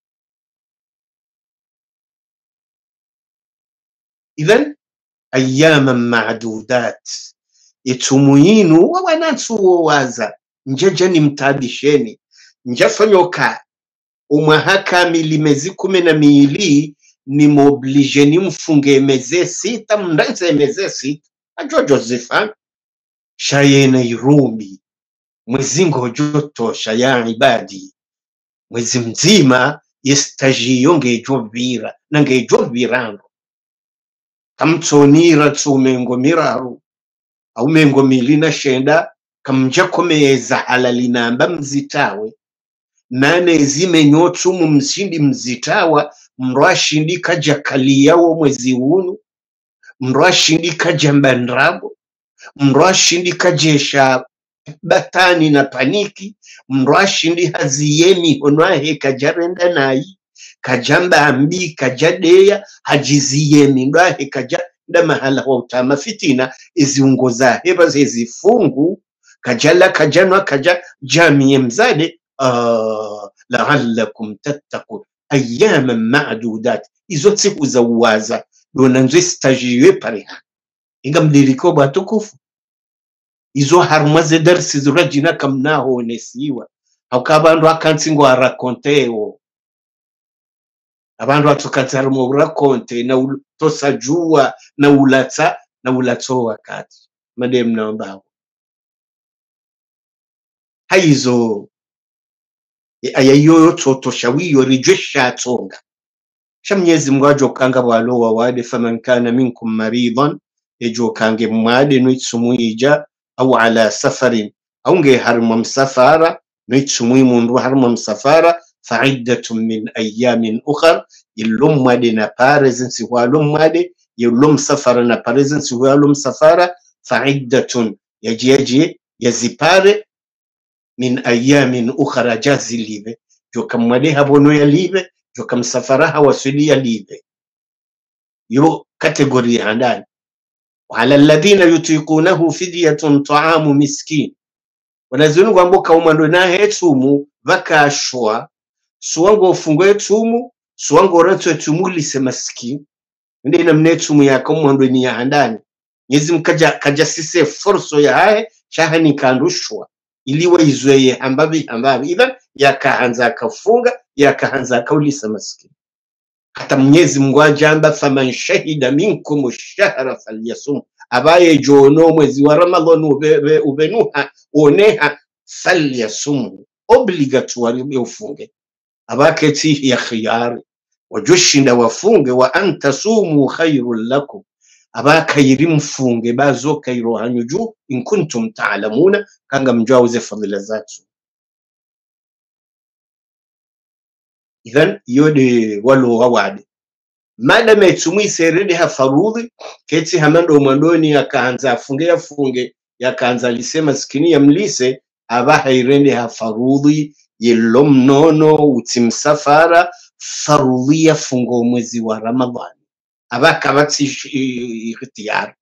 idhan ayyaman ma'dudat itumuinu wawanatu waza njeje ni mtabisheni njafanyoka umwahaka milimezi kume na miili ni moblige ni mfunge meze sita mndanze meze sita ajo Josephan shayena irumi mwezi ngojotosha ya ibadi mwezi mzima yestajiyo ngejovira na ngejovirando kamtsonira tsumengo miraru au mengo milina shenda kamja komeza halali namba mzitawe nane zime nyotu mumsindi mzitawa mrwashindi kaja kaliyawo mwezi unu mrwashindi kaja mbandrabo mrwashindi kajesha batani na paniki mrwashindi haziyemi onwahe kajarenda nayi kajamba ambi kajadeya hajiziyemi ndwahe kajanda mahala wa utama fitina iziungoza heba zifungu kajala kajanwa kaja jamii mzade uh, la'allakum tattakun ayyaman ma'dudat izo siku za uwaza dona nzwe stajiwe pareha inga mdiriko batukufu izo harmaze darsi zurajina kamnaho nesiwa haukabandu akansingo arakonteo abandu atukatara mu rakonte na utosajua na ulatsa na ulatso wakati madem na mbao haizo ayayoyo totoshawiyo rijesha tonga shamnyezi mwajo kanga walowa wade faman kana minkum maridan ejo kange mwade nuitsumuija au ala safarin au nge harma msafara nuitsumui mundu harma msafara fa'iddatun min ayyamin ukhar yillum mwade na parezensi walum mwade yillum safara na parezensi walum safara fa'iddatun yaji yaji yazipare min ayamin ukhra jazi live jo kam wade habono ya live jo kam safaraha wasuli ya live yo kategori handani. Wala alladhina yutiqunahu fidyatun ta'amu miskin, wanazunu kwamba kaumando na hetumu vakashwa suwango fungo etumu suwango rato etumu lise maskini ndi na mnetumu ya kaumando ni ya handani nyezi mkaja kaja sise forso ya hae shahani kandushwa iliwa izweye hambabi hambabi idhan ya kahanza kafunga ya kahanza kaulisa maskini. Hata Mwenyezi Mungu ajamba faman shahida minkum ash-shahra falyasum, abaye jono mwezi wa Ramadhan ube, ubenuha oneha falyasum, obligatoire ufunge. Abake ti ya khiyari wajushinda wafunge wa antasumu khairul lakum, abaka yirimfunge bazo kairo hanyuju in kuntum ta'lamuna kanga mjawze fadhila zatu. Idhan yode walo wawade mada metumu iserede ha farudhi keti hamando mwandoni ya kaanza afunge ya funge ya kaanza lisema skini ya mlise abaha irende ha farudhi yelom nono utimsafara farudhi ya fungo mwezi wa Ramadhani abaka bati ikhtiyar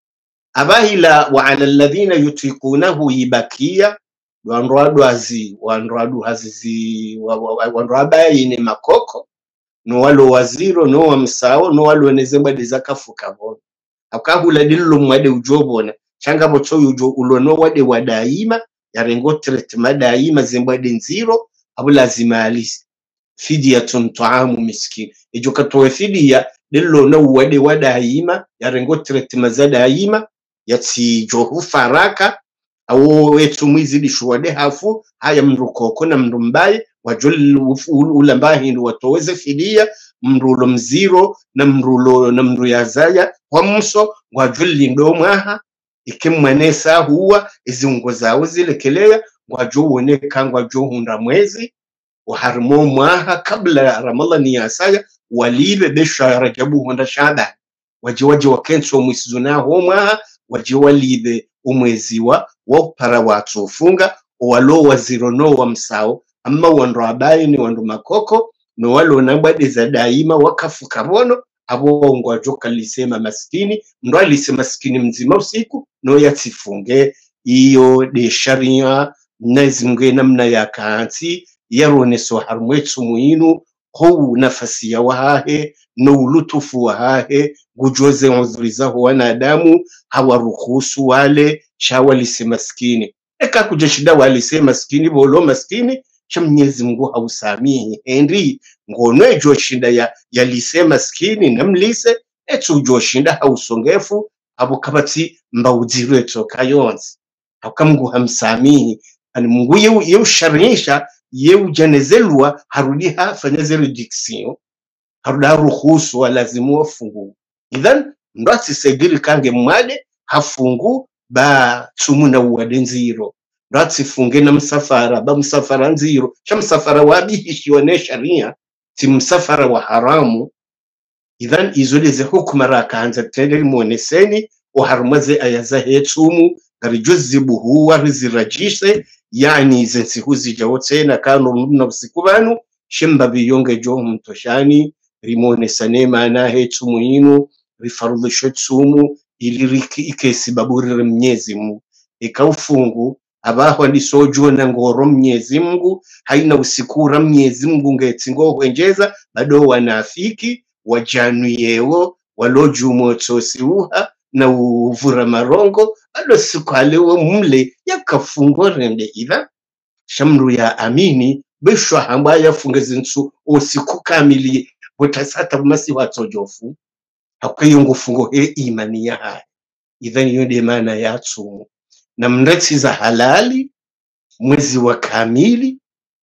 abahila wa ala alladhina yutiqunahu yibakia wanrwadu azi wanrwadu hazizi wanrwaba yine makoko no walo waziro no wamsao no walo nezemba dizakafuka bona akahula dillo mwade ujobona changa bocho ujo ulono wade wadaima yarengo treatment daima zemba denziro abulazima alisi fidyatun ta'amu miskin ejo katowe fidia dillo no wade wadaima yarengo treatment za daima yati johu faraka awo etumizi dishuwade hafu haya mrukoko na mrumbaye wajul ulambahi ndu watoweze fidia mrulo mziro na mrulo na mru yazaya wamso wajul ndo mwaha ikimwanesa huwa izungo zawo zilekelea wajo woneka wajo hunda mwezi waharmo mwaha kabla Ramadhan yasaya walibe besha Rajabu honda Shaaban waje waje wakenso mwisizuna ho mwaha waje walibe umwezi wa wapara watu funga walo waziro no wa msao amma wandu abayi ni wandu makoko no walo nambade za daima wakafuka bono abo ngwa joka lisema maskini ndo alisema maskini mzima usiku no yatifunge iyo de sharia nazimge namna ya kaanti yaroneso harmwetu muinu ho nafasi ya wahahe no ulutufu wahahe gujoze uzurizaho wanadamu hawaruhusu wale shawalisi maskini eka kujashida walisi maskini bolo maskini cha Mwenyezi Mungu hausamihi Henry ngono joshinda ya yalise maskini namlise etu joshinda hausongefu abo kabati mbawuziro etoka yonzi akamungu hamsamihi ani Mungu yeu yeu sharisha yeu janezelwa harudi hafanya zero diction haruda ruhusu walazimu wafungu idhan ndwati segiri kange mwade hafungu ba tumuna uwadenziro ndwati funge na msafara ba msafara nziro cha msafara wabihishi wane sharia ti msafara wa haramu idhan izoleze hukuma rakaanza tende muoneseni uharumaze ayaza hetumu garijuzibu huwa rizirajise yani zensihuzi jawote na kano mna usikubanu shimba biyonge jo mtoshani rimone sanema na hetumu inu rifarudhisho tumu iliriki ikesi baburi Mwenyezi Mungu ikaufungu abaho ndisojo na ngoro Mwenyezi Mungu haina usikura Mwenyezi Mungu ngeti ngo hwenjeza bado wanafiki wajanu yewo waloju motosi uha na uvura marongo bado sikalewo mle yakafungo rende iva shamru ya amini bishwa hamba yafungeze nsu usiku kamili botasata bumasi watojofu hakwiyo ngufungo he imani ya hai idhan yode maana ya tumu na mreti za halali mwezi wa kamili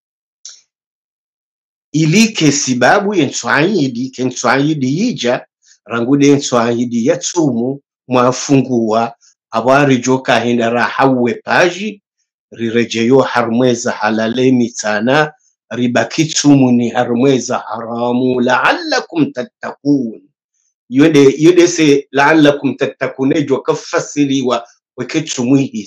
ilike sibabu yensuayidi kensuayidi yija rangude yensuayidi ya tumu mwafungua abari joka hindara hawe paji rirejeyo harmweza halale mitana ribakitumu ni harmweza haramu la'allakum tattakun yode yode se la'allakum tattakunejo kafasiri wa weketu muhis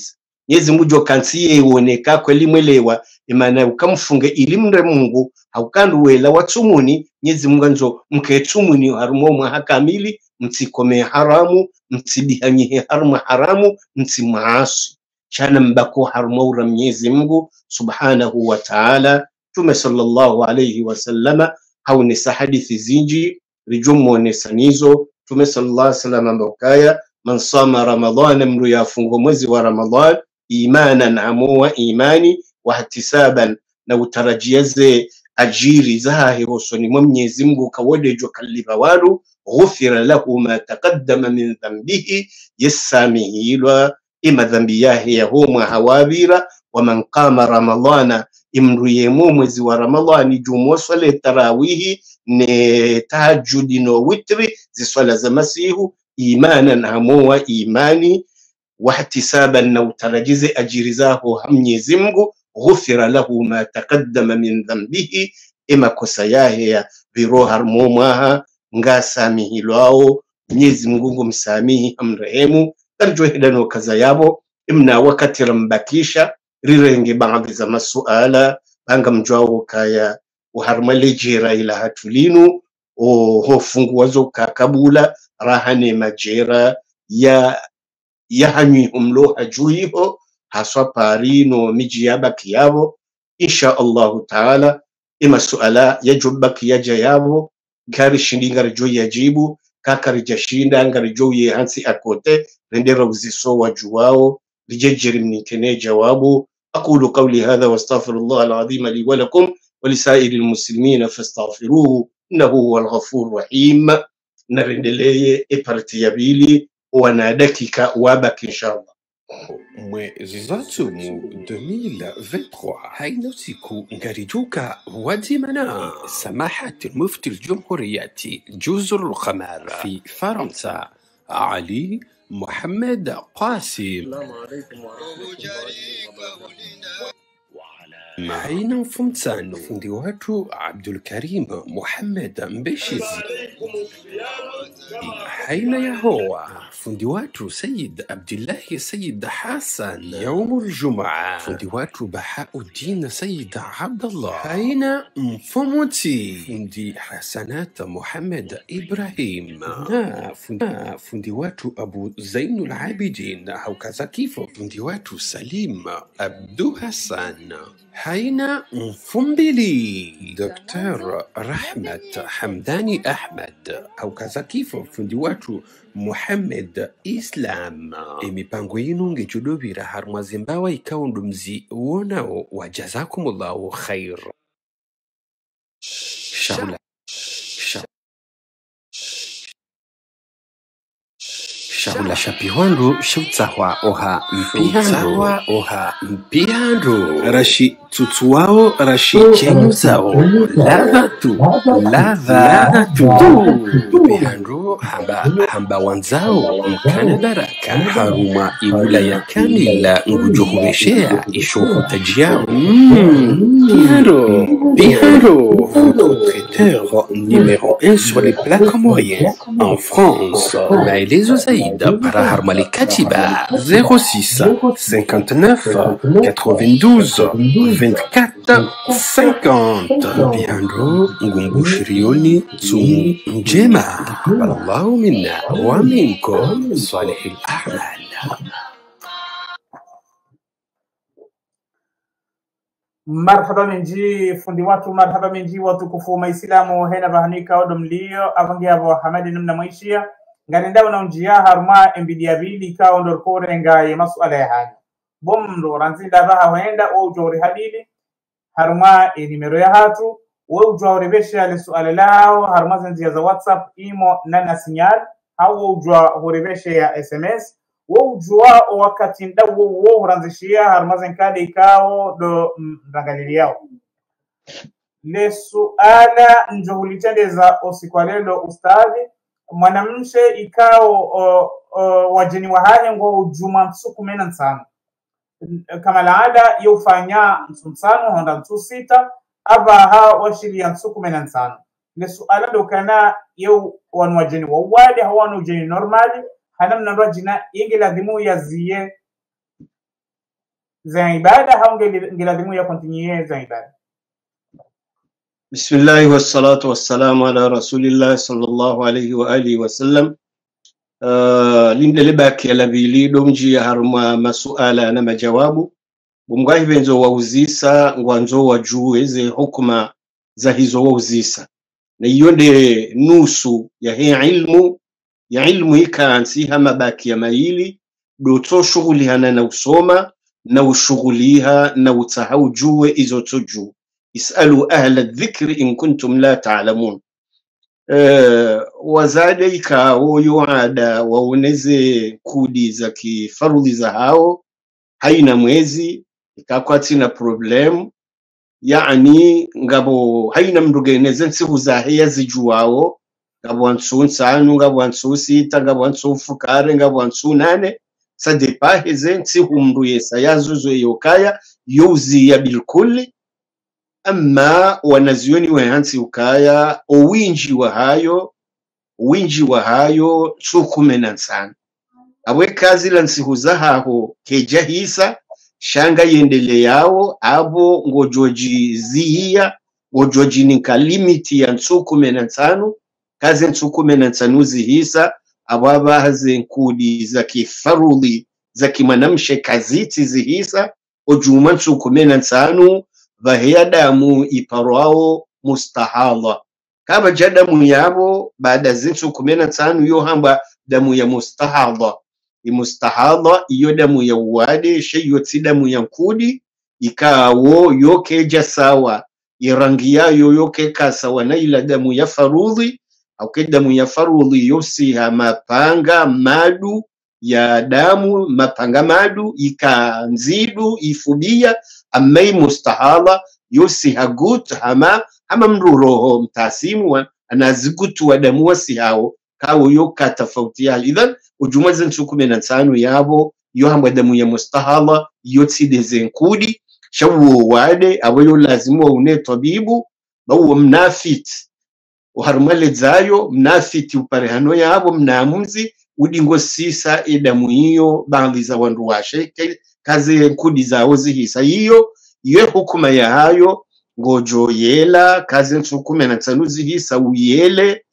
Mwenyezi Mungu kansiye uoneka kweli mwelewa imana ukamfunge ilimre Mungu haukandu wela watsumuni Mwenyezi Mungu nzo mketumuni harumo mwa hakamili mtsikome haramu mtsibihanye haramu haramu mtsimaasi chana mbako harumo ura Mwenyezi Mungu subhanahu wa ta'ala. Tume sallallahu alayhi wa sallama haunisa hadithi zinji rijumu nesanizo. Tume sallallahu alayhi wa sallama mbokaya man sama ramadhana mru yafungo mwezi wa Ramadhan imanan amuwa imani wa ihtisaban na utarajiaze ajiri zahe hosoni mwa Mwenyezi Mungu kawodejo kaliba waru ghufira lahu ma taqaddama min dhanbihi yasamihilwa ima dhambi yahe ya homa hawabira. Wa man qama ramadhana imru yemu mwezi wa Ramadhani jumu swala tarawihi ne tahajjudi no witri ziswala za masihu imanan amuwa imani wahtisaban na utarajize ajiri zaho Mwenyezi Mungu ghufira lahu ma taqaddama min dhanbihi ima kosa yahe ya viroha mumwaha ngasamihilwao Mwenyezi Mungu msamihi amrehemu tarjo hidano kaza yabo imna wakati rambakisha rirenge baadhi za masuala banga mjwao kaya uharmale jira ila hatulinu o hofungu wazo kakabula rahane majera ya ya hanyi umlo hajuiho haswa parino miji yabaki yabo insha Allahu ta'ala. Ima suala yajubaki yaja yabo gari shindinga rijo yajibu kakari jashinda ngarijo ye hansi akote rendera uziso wajuwao rijejeri mnikene jawabu. أقول قولي هذا واستغفر الله العظيم لي ولكم ولسائر المسلمين فاستغفروه إنه هو الغفور الرحيم. نرندلي إبرتيابيلي wanadakika wabaki inshallah. Mwezi zatu mu deux mille vingt-trois haina siku ngarijuka wajimana samahat mufti al-jumhuriyati juzur al-qamar fi Faransa Ali محمد قاسم. معين فمتان فندواتو عبد الكريم محمد مبشيزي. حين يهوى فندواتو سيد عبد الله سيد حسن. يوم الجمعة فندواتو بحاء الدين سيد عبد الله. حين فمتي فندي حسنات محمد إبراهيم. نا فندواتو أبو زين العابدين أو كذا كيف فندواتو سليم عبد حسن. حين فنبلي دكتور رحمة حمداني أحمد أو كذا كيف فندواتو محمد إسلام. mipango yenu ngejulubira harma Zimbabwe ikawa ndumzi wonao wajazakum Allahu khair. Shaula Shaula shapiwandu shutsawa oha mpihandu oha mpihandu rashi tutsuwao rashi chenu zao lava tu lava tu mpihandu hamba hamba wanzao mkana baraka haruma iwilaya kamila ngujuhumeshea ishoku tajiao. Pihandu Pihandu votre traiteur numéro un sur les plats comoriens en France. Maëlez Osaïd para Harmali Katiba zéro six cinquante-neuf quatre-vingt-douze vingt-quatre cinquante. Pihandu Ngumbushrioni Tsumu Njema. Allahu minna wa minkum salihil a'mal. Marhaba menji fundi watu, marhaba menji watu kufu maislamu hena bahanika odom liyo avangi abo hamadi numna maishia ngarinda wana unjia haruma mbidia vili ka ondor kore ngaye masuala ya hali bomdo ranzinda baha wenda o ujori halili haruma enimero ya hatu o ujori beshe ale suala lao haruma zanzia za WhatsApp imo nana sinyal au ujwa horibeshe ya S M S wujua wakati nda wo uranzishia harmazen kade ikao do mrangalili yao le suala njohulitendeza osikwalelo ustadi mwanamshe ikao o, o, wajeni wahanye ngo ujuma msuku mena nsano kama laada yufanya msano honda msu sita abaha washiri ya msuku mena nsano le suala do kana yu wanwajeni wawade hawanu ujeni normali hanam nandwa jina ingi ladhimu ya ziye za ibada au ngelazimu ya continue za ibada? Bismillah wassalatu wassalamu ala rasulillah sallallahu alayhi wa alihi wa sallam. Uh, lindele baki ala bili domji ya haruma masuala na majawabu bumgahi benzo wauzisa ngwanzo wajueze hukuma za hizo wauzisa na yonde nusu ya hii ilmu ya ilmu ikansi hama baki ya maili doto shughuli hana na usoma na ushughuliha na utahau juwe izo toju. Isalu ahla dhikri in kuntum la ta'lamun. Uh, wazade ikawo yuada wauneze kudi za kifarudhi za hao haina mwezi ikakwati na problem yani ngabo haina mrugeneze nsihu za heya zijuwao ngabo ansu nsanu ngabo ansu sita ngabo ansu fukare ngabo ansu nane sadepa heze nsihu mruye sayazuzo yokaya yuzi ya bilkuli. Ama wanazioni wehansi ukaya owinji wa hayo winji wa hayo tsukumena sana abwe kazi la nsihuza haho keja hisa shanga yendele yao abo ngojoji zihia ngojoji nika limiti ya tsukumena sana kazi tsukumena sana zihisa ababa haze nkudi za kifaruli za kimanamshe kaziti zihisa ojuma tsukumena sana vahia damu iparwao mustahala kama jadamu yabo baada zinsu kumena tanu yo hamba damu ya mustahala imustahala iyo damu ya uwade sheyo tidamu ya nkudi ikawo yoke jasawa irangi yayo yoke kasawa na ila damu ya farudhi au ke damu ya farudhi yosiha mapanga madu ya damu mapanga madu ikanzidu ifubia amai mustahala yosi hagut hama hama mruroho mtasimu anazigutu wa damu wasi hao kawo yoka tafauti ya idhan ujumazen sukumena tanu yabo yo hamba damu ya mustahala yotsi dezenkudi shawo wade awayo lazimu wa une tabibu bawo mnafit uharumale zayo mnafiti uparehano yabo mnamuzi udingo sisa edamu hiyo baadhi za wandu washe kazi nkudi zao zihisa hiyo iyo hukuma ya hayo ngojo yela kazi nsukume na tsanuzi hisa uyele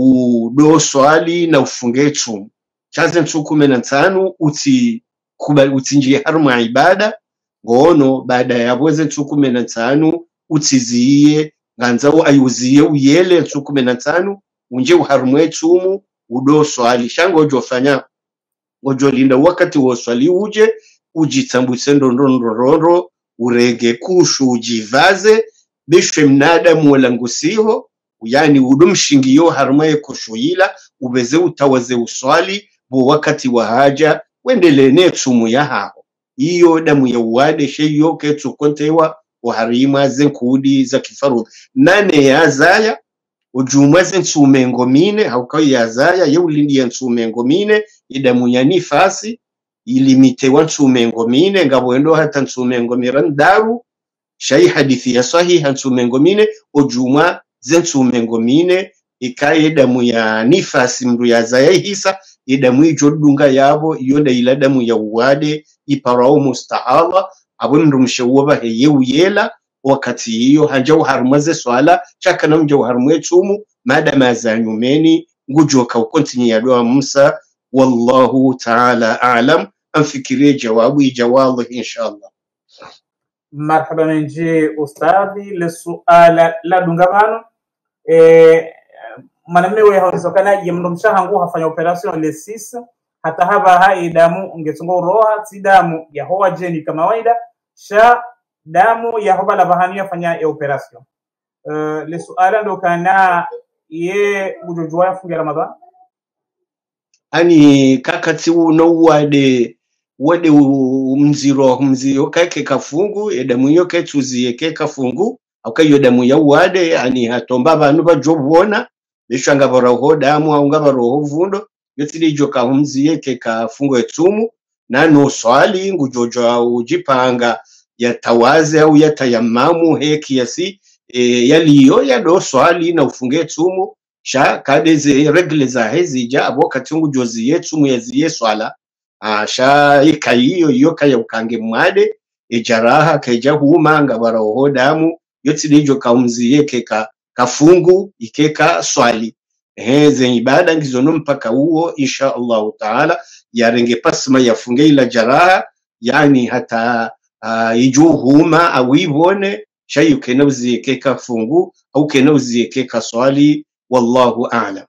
udo swali na ufunge chumu kazi nsukume na tsanu uti kuba utinjie haruma ibada ngono baada ya bweze nsukume na tsanu utiziye nganzawo ayuziye uyele nsukume na tsanu unje uharumwe chumu udo swali shango jofanya ngojo linda wakati wo swali uje ujitambutse ndondondoro urege kushu ujivaze bishwe mnadamu wala ngusiho yani udumshingiyo harumaye kushuila ubeze utawaze uswali bo wakati wa haja wendele netsumu ya hao iyo damu ya uwade sheyo ketu kontewa uharima zenkudi za kifarudhi nane ya zaya ujumaze nsumengo mine haukai ya zaya yeulindi ya nsumengo mine idamu ya nifasi ilimite wa nsumengo mine ngabwendo hata nsumengo mirandaru shay hadithi ya sahiha nsumengo mine ojuma zen nsumengo mine ikaye damu ya nifasi mru ya zaya hisa idamu ijodunga yabo yonda ila damu ya uwade iparao mustahala abwe mru mshewoba heye uyela wakati hiyo hanja uharumaze swala chaka na mja uharumwe chumu madama zanyumeni ngujoka ukontinyi ya doa Musa wallahu ta'ala a'lam. أنفكري جوابي جوابه إن شاء الله. مرحبا من جي أستاذي للسؤال لا دونغابانو manamne we hawezekana yemrumsha nguha fanya operation le six hata haba hai damu ngetungo roha si damu ya hoa jeni kama kawaida sha damu ya hoba la bahania fanya e operation uh, le suala ndo kana ye ujojwa ya funga Ramadhan ani kakati uno wade wade mziro mziro kake kafungu edamu yo ketuziye ke kafungu akayo damu ya wade ani hatomba bantu bajobona bishanga baraho damu au ngabaro vundo yotiri joka humziye ke kafungu etumu nano swali ngujojo ujipanga ya tawaze au ya tayamamu heki yasi e, yaliyo ya do swali na ufunge etumu sha kadeze regle za hezija abo katungu jozi yetu mwezi yeswala ah sha ikayiyo yoka ya ukange mwade ejaraha keja huma nga baraho damu yoti lijo kaumziye keka kafungu ikeka swali heze ibada ngizono mpaka huo insha Allah taala yarenge pasma yafunge ila jaraha yani hata uh, ijuhuma awibone shayu kenauziye keka fungu au kenauziye keka swali wallahu a'lam.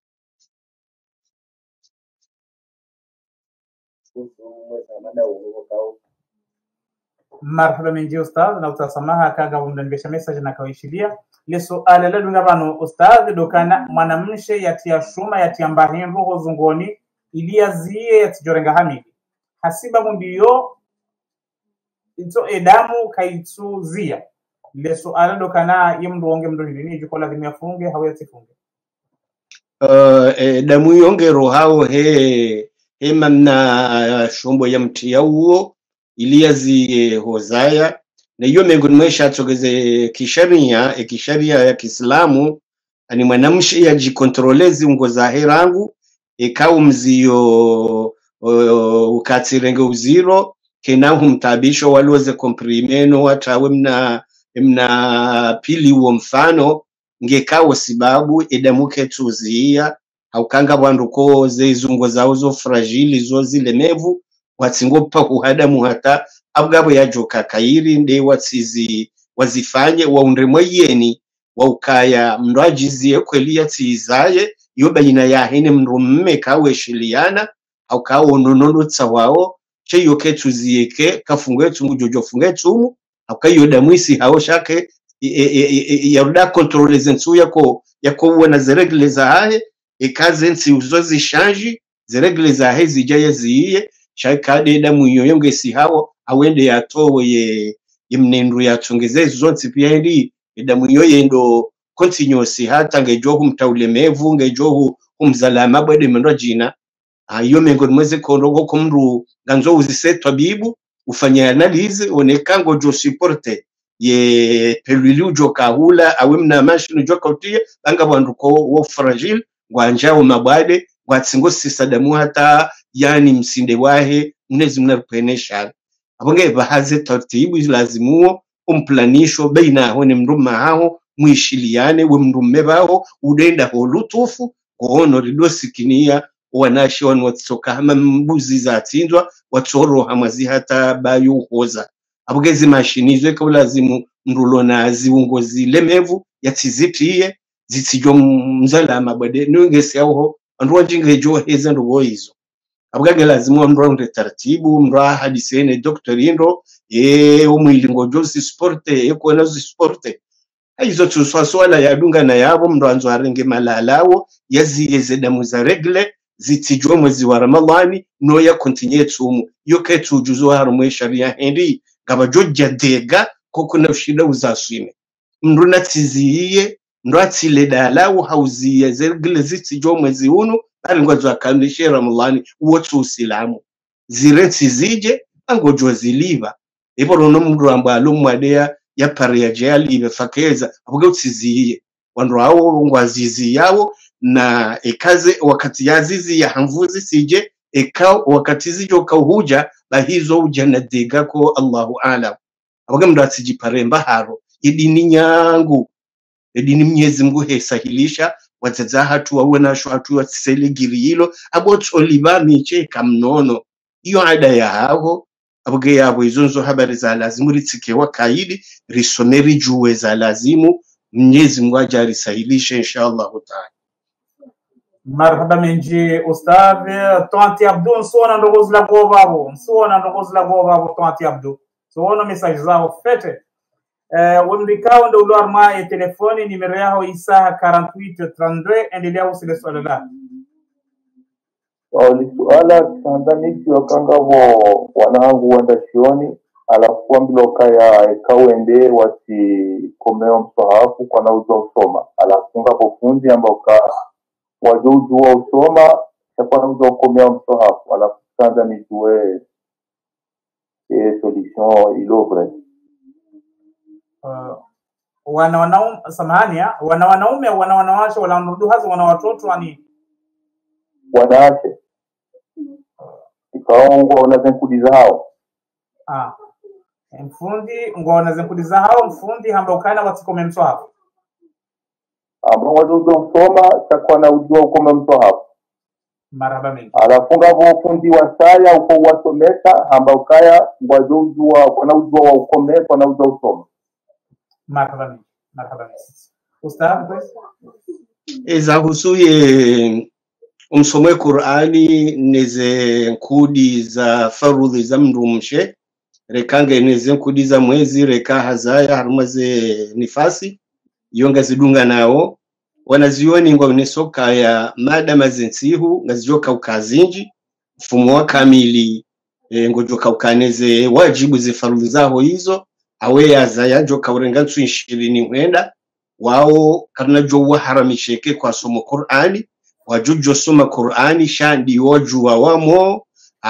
Marhaba minji ustadh na utasamaha kaga umdangesha message na kawishilia leso alala dunga bano ustadh dokana mwanamshe yatia shuma yatia mbahindu hozungoni iliazie yatijorenga hamili hasiba mundiyo ito edamu kaitsuzia leso alala dokana yemdu onge mdu hili jukola dhimi yafunge hawe yatifunge uh, edamu yongero hao he he mamna shumbo ya mtia uo iliazi hozaya na hiyo miongoni mwesha atogeze kisharia e kisharia ya Kiislamu ani mwanamshi yajikontrolezi ungo zahirangu ekau mzio ukatirenge uziro kenahu mtabisho waloze komprimeno watawe mna mna pili uo mfano ngekao sibabu edamuke tuzia haukanga banduko zeizungo zao zo fragile zo zilemevu watsingopa kuhadamu hata abgabo yajoka kairi nde watsizi wazifanye waundremwe yeni waukaya mrajizie kweli yatizaye yo bayina yahene mrumme kawe shiliana au kawo nononotsa wao che yoke tuzieke kafungwe tumu jojo fungwe tumu au kayo damwisi hao shake yaruda contrôler nsu yako yako wana zeregle za hahe ekaze nsi uzozi shanji zeregle za hahe zijaye ziye shakade damu yoyo ngesi hawo awende yatowe ye imnendu yatongeze zonsi pia ndi damu yoyo ndo continuous hata ngejo kumtaulemevu ngejo kumzalama bwede mendo jina ayo mengo mweze kondogo kumru ganzo uzisetwa bibu ufanya analyze onekango jo supporte ye pelulu jo kahula awemna mashinu jo kautie banga banduko wo fragile ngwanjao mabwade ngwatsingo sisadamu hata yani msinde wahe mnezi mnarupenesha abonge bahaze taratibu lazimuo umplanisho baina hone mruma hao mwishiliane we mrume baho udenda ho lutufu kuono ridosikinia wanashi wanu watsoka hama mbuzi za tindwa watoro hamazi hata bayu hoza abogezi mashinizwe kwa lazimu mrulo na ziungozi lemevu yatizitiye zitijo mzala mabade nungesi yaho andwa jingejo heza ndo hizo abugage lazimu mronde taratibu mra hadisene doctor indo e umwilingo josi sporte eko nazo sporte hizo tuswaswala yadunga na yabo mranzo arenge malalawo yaziyeze damu za regle zitijwa mwezi wa Ramadhani no ya continue tumu yoke tujuzo harumwe sharia hendi gabajojja dega koko na ushida uzaswime mruna tiziye ndwatsile dalawo hauziye zegle zitijwa mwezi uno alingwazo akandishe Ramadhani wotu usilamu zirensi zije angojo ziliva ipo rono mndu ambalo mwadea ya paria jali ibefakeza abuge utsiziye wandu hao ngwazizi yao na ekaze wakati yazizi ya hamvuzi sije ekao wakati zijo kauhuja bahizo ujana dega ko Allahu alam abuge mndu atsijiparemba haro idini nyangu edini Mwenyezi Mungu hesahilisha wazaza hatu wawe nasho hatu watisele girilo aboto libami cheka mnono iyo ada ya hao abuge yabo izonzo habari za lazimu ritike wakaidi risomeri juwe za lazimu Mwenyezi Mungu ajarisahilisha inshallah taala. Marhaba minji ustadh Tonti Abdu sona ndogozi la gobabo sona ndogozi la gobabo Tonti Abdu sona message zao fete eh wemdikao ndo ulo arma ya telefoni nimero yao isa quarante-huit trente-deux endelea usile swala la wali suala tandamiki wakanga wo wanangu wanda shioni alafu ambiloka ya ekawende wati komeo msahafu kwa na uzo usoma alafu nga pofundi ambao ka wajuju wa usoma kwa na uzo komeo msahafu alafu tandamiki we e solution ilobre uh, wana wanaume samahania wana wanaume wana wanawake wala ndugu hazo wana watoto ani wanawake ikaongo unazenkudi zao ah mfundi ngona zenkudiza hao mfundi hamba ukana watikome mswahafu ambao wajuzo usoma chakwa na ujua ukome mswahafu marhaba mengi alafunga vo fundi wa saya uko wasomesa hamba ukaya wajuzo ujua kuna ujua wa ukome kuna ujua usoma marhaba mengi marhaba mengi ustadh basi eza husuye umsomwe Qur'ani neze nkudi za farudhi za mrumshe rekange neze nkudi za mwezi reka hazaya harumaze nifasi yonga zidunga nao wanazioni ngo nesoka ya mada mazensihu ngazijoka ukazinji mfumo wa kamili e, ngojoka ukaneze wajibu ze farudhi zaho hizo awe yazaya joka urengansu ishirini wenda wao karna jo waharamisheke kwa somo Qur'ani wajujo soma Qur'ani shandi wajua wamo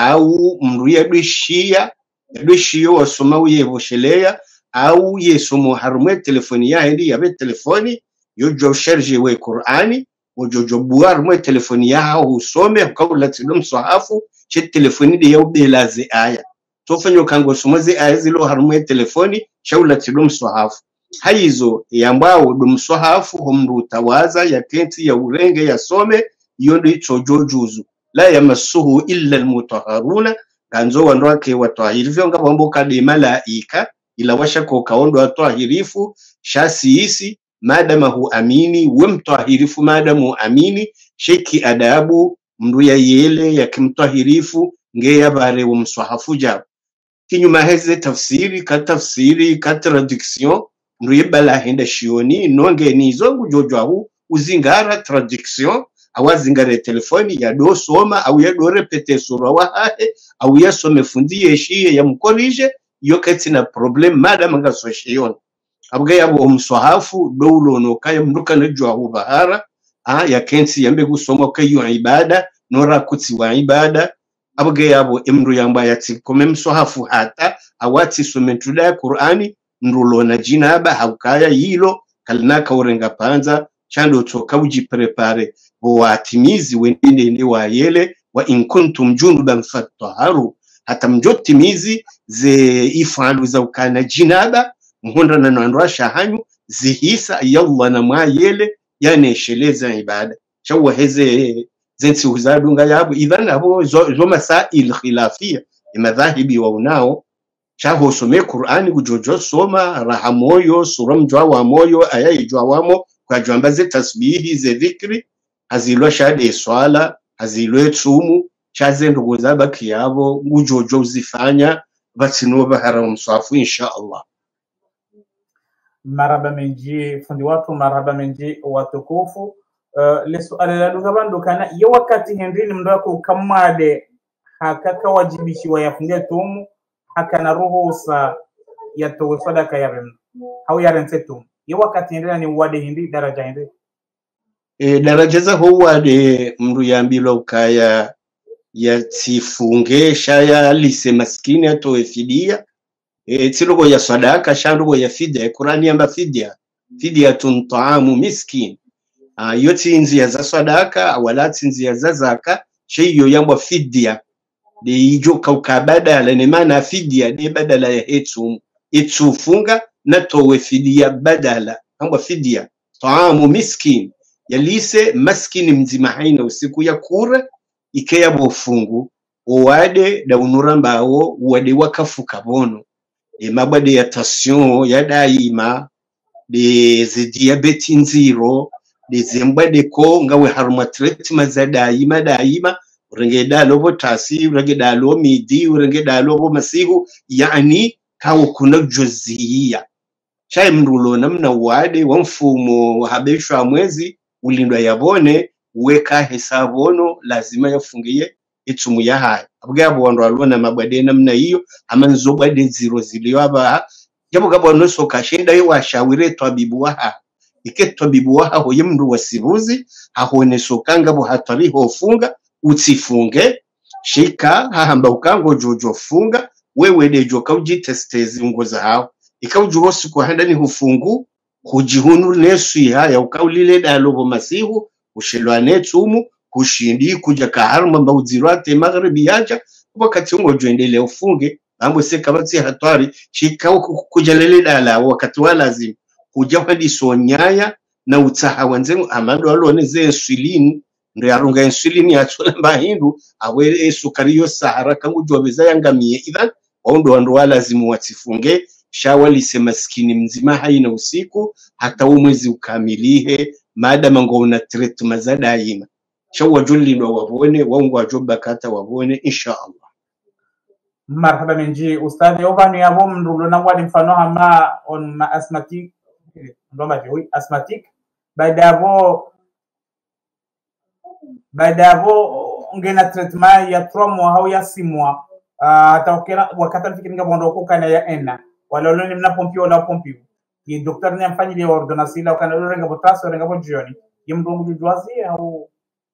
au mruya bishia bishio wasoma uyeboshelea au yesomo harume telefoni ya ndi yabe telefoni yojo sherje we Qur'ani wojojo buar mo telefoni ya hao usome ukawula tilum sahafu che telefoni de yobelaze aya tofanyo kango somoze aya zilo harume telefoni shaula tilum sahafu haizo yambao dumswahafu humru tawaza ya kenti ya urenge ya some yondo ichojojuzu la yamassuhu illa almutahharuna kanzo wandoake watahirifu ngabo mboka de malaika ila washako kaondo watahirifu shasiisi madama hu amini wemtahirifu madamu amini sheki adabu mndu ya yele ya kimtahirifu ngeya bare umswahafu jab kinyuma heze tafsiri ka tafsiri ka traduction Nribala henda shioni nonge ni zongu jojo ahu uzingara traduction awazingare telefoni ya do soma au ya do repete sura wahahe au ya some fundi yeshie ya mkorije yoketi na problem madam nga so shioni abga yabo umswahafu dowlo no kaya mruka na jo ahu bahara ah ya kensi yambe gusoma kayo ibada nora kutsi wa ibada abga yabo imru yamba yati kome mswahafu hata awati sometuda ya Qur'ani nrulo na jinaba haukaya hilo kalinaka urenga panza chando toka ujiprepare watimizi wendine ndi wa yele wa inkuntum junuban fattaharu hata mjotimizi ze ifalu za ukana jinaba mhonda na nandwasha hanyu zihisa yalla na mwa yele yanesheleza ibada chawa heze zensi uzadunga yabo idhan abo zo, zo masail khilafia imadhahibi wa unao chaho some Qur'ani gujojo soma rahamoyo sura mjwa wa moyo aya ijwa wamo kwa jwambaze tasbihi ze dhikri hazilwa shade swala hazilwe tsumu chaze ndugu zaba kiyabo gujojo uzifanya batino bahara umswafu insha Allah maraba menji fundi watu maraba menji watukufu uh, lesu ala lugha bandu kana yo wakati hendrini mndo wako kamade hakaka wajibishi wa yafunge tumu haka na ruhusa ya towe sadaka ya rem hau ya rensetum yo wakati ndela ni wade hindi daraja hindi e daraja za ho wade mru yambilo ukaya ya tifunge shaya lise maskini atowe fidia e tilogo ya sadaka shandugo ya fidia Qur'ani yamba fidia fidia tuntaamu miskin a yoti nzia za sadaka wala nzia za zaka sheyo yamba fidia de ijo kaukabada la ne mana fidia de badala ya etu etu funga na towe fidia badala amba fidia taamu miskin yalise maskini mzima haina usiku ya kura ikeya bofungu owade da unuramba wo wade wakafuka bono e mabade ya tension ya daima de ze diabete nziro de zembade ko ngawe haruma treatment za daima daima urenge dalo potasi urenge dalo midi urenge dalo masihu yani kawo kuna juzia chai mrulo namna wade wa mfumo habeshwa mwezi ulindwa yabone weka hesabono lazima yafungiye itumu ya haya abugabo wando alona mabade namna hiyo amanzo bade zero ziliyo aba jabo gabo noso kashenda yo washawire twabibu waha ike twabibu waha hoye mndu wasibuzi hahone sokanga bo hatari hofunga utifunge shika hahamba ukango jojo funga wewe dejo kauji testezi ngoza hao ikauju hosi kwa handa ni hufungu kujihunu nesu haya ukaulile dalobo masihu ushelwa netumu kushindi kuja kaharma mbaudzirate magharibi yaja wakati ngo joendele ufunge ambo se kabati hatari chikao kujalele dala wakati wa lazima kuja hadi sonyaya na utaha wanzengu amando aloneze insulin ndo yarunga insulin yachola mahindu awe sukari yo sahara kangu jobeza yangamie idhan waundo wando lazima watifunge shawali sema skini mzima haina usiku hata umwezi ukamilihe maadama ngo una treatment za daima shawa julli ndo wabone wangu wajoba kata wabone insha Allah. Marhaba menji ustadi ovani yabo mndulo na wadi mfano hama on ma asthmatic ndo ma oui asthmatic baada yabo baada yabo ngena treatment ya trois mois au ya six mois hata wakati wakati fikiringa bondo ko kana ya ena wala loni mna pompi wala pompi ni docteur ni amfanyi ile ordonnance ila kana lolo renga botaso renga bojoni yimdo mjwazi au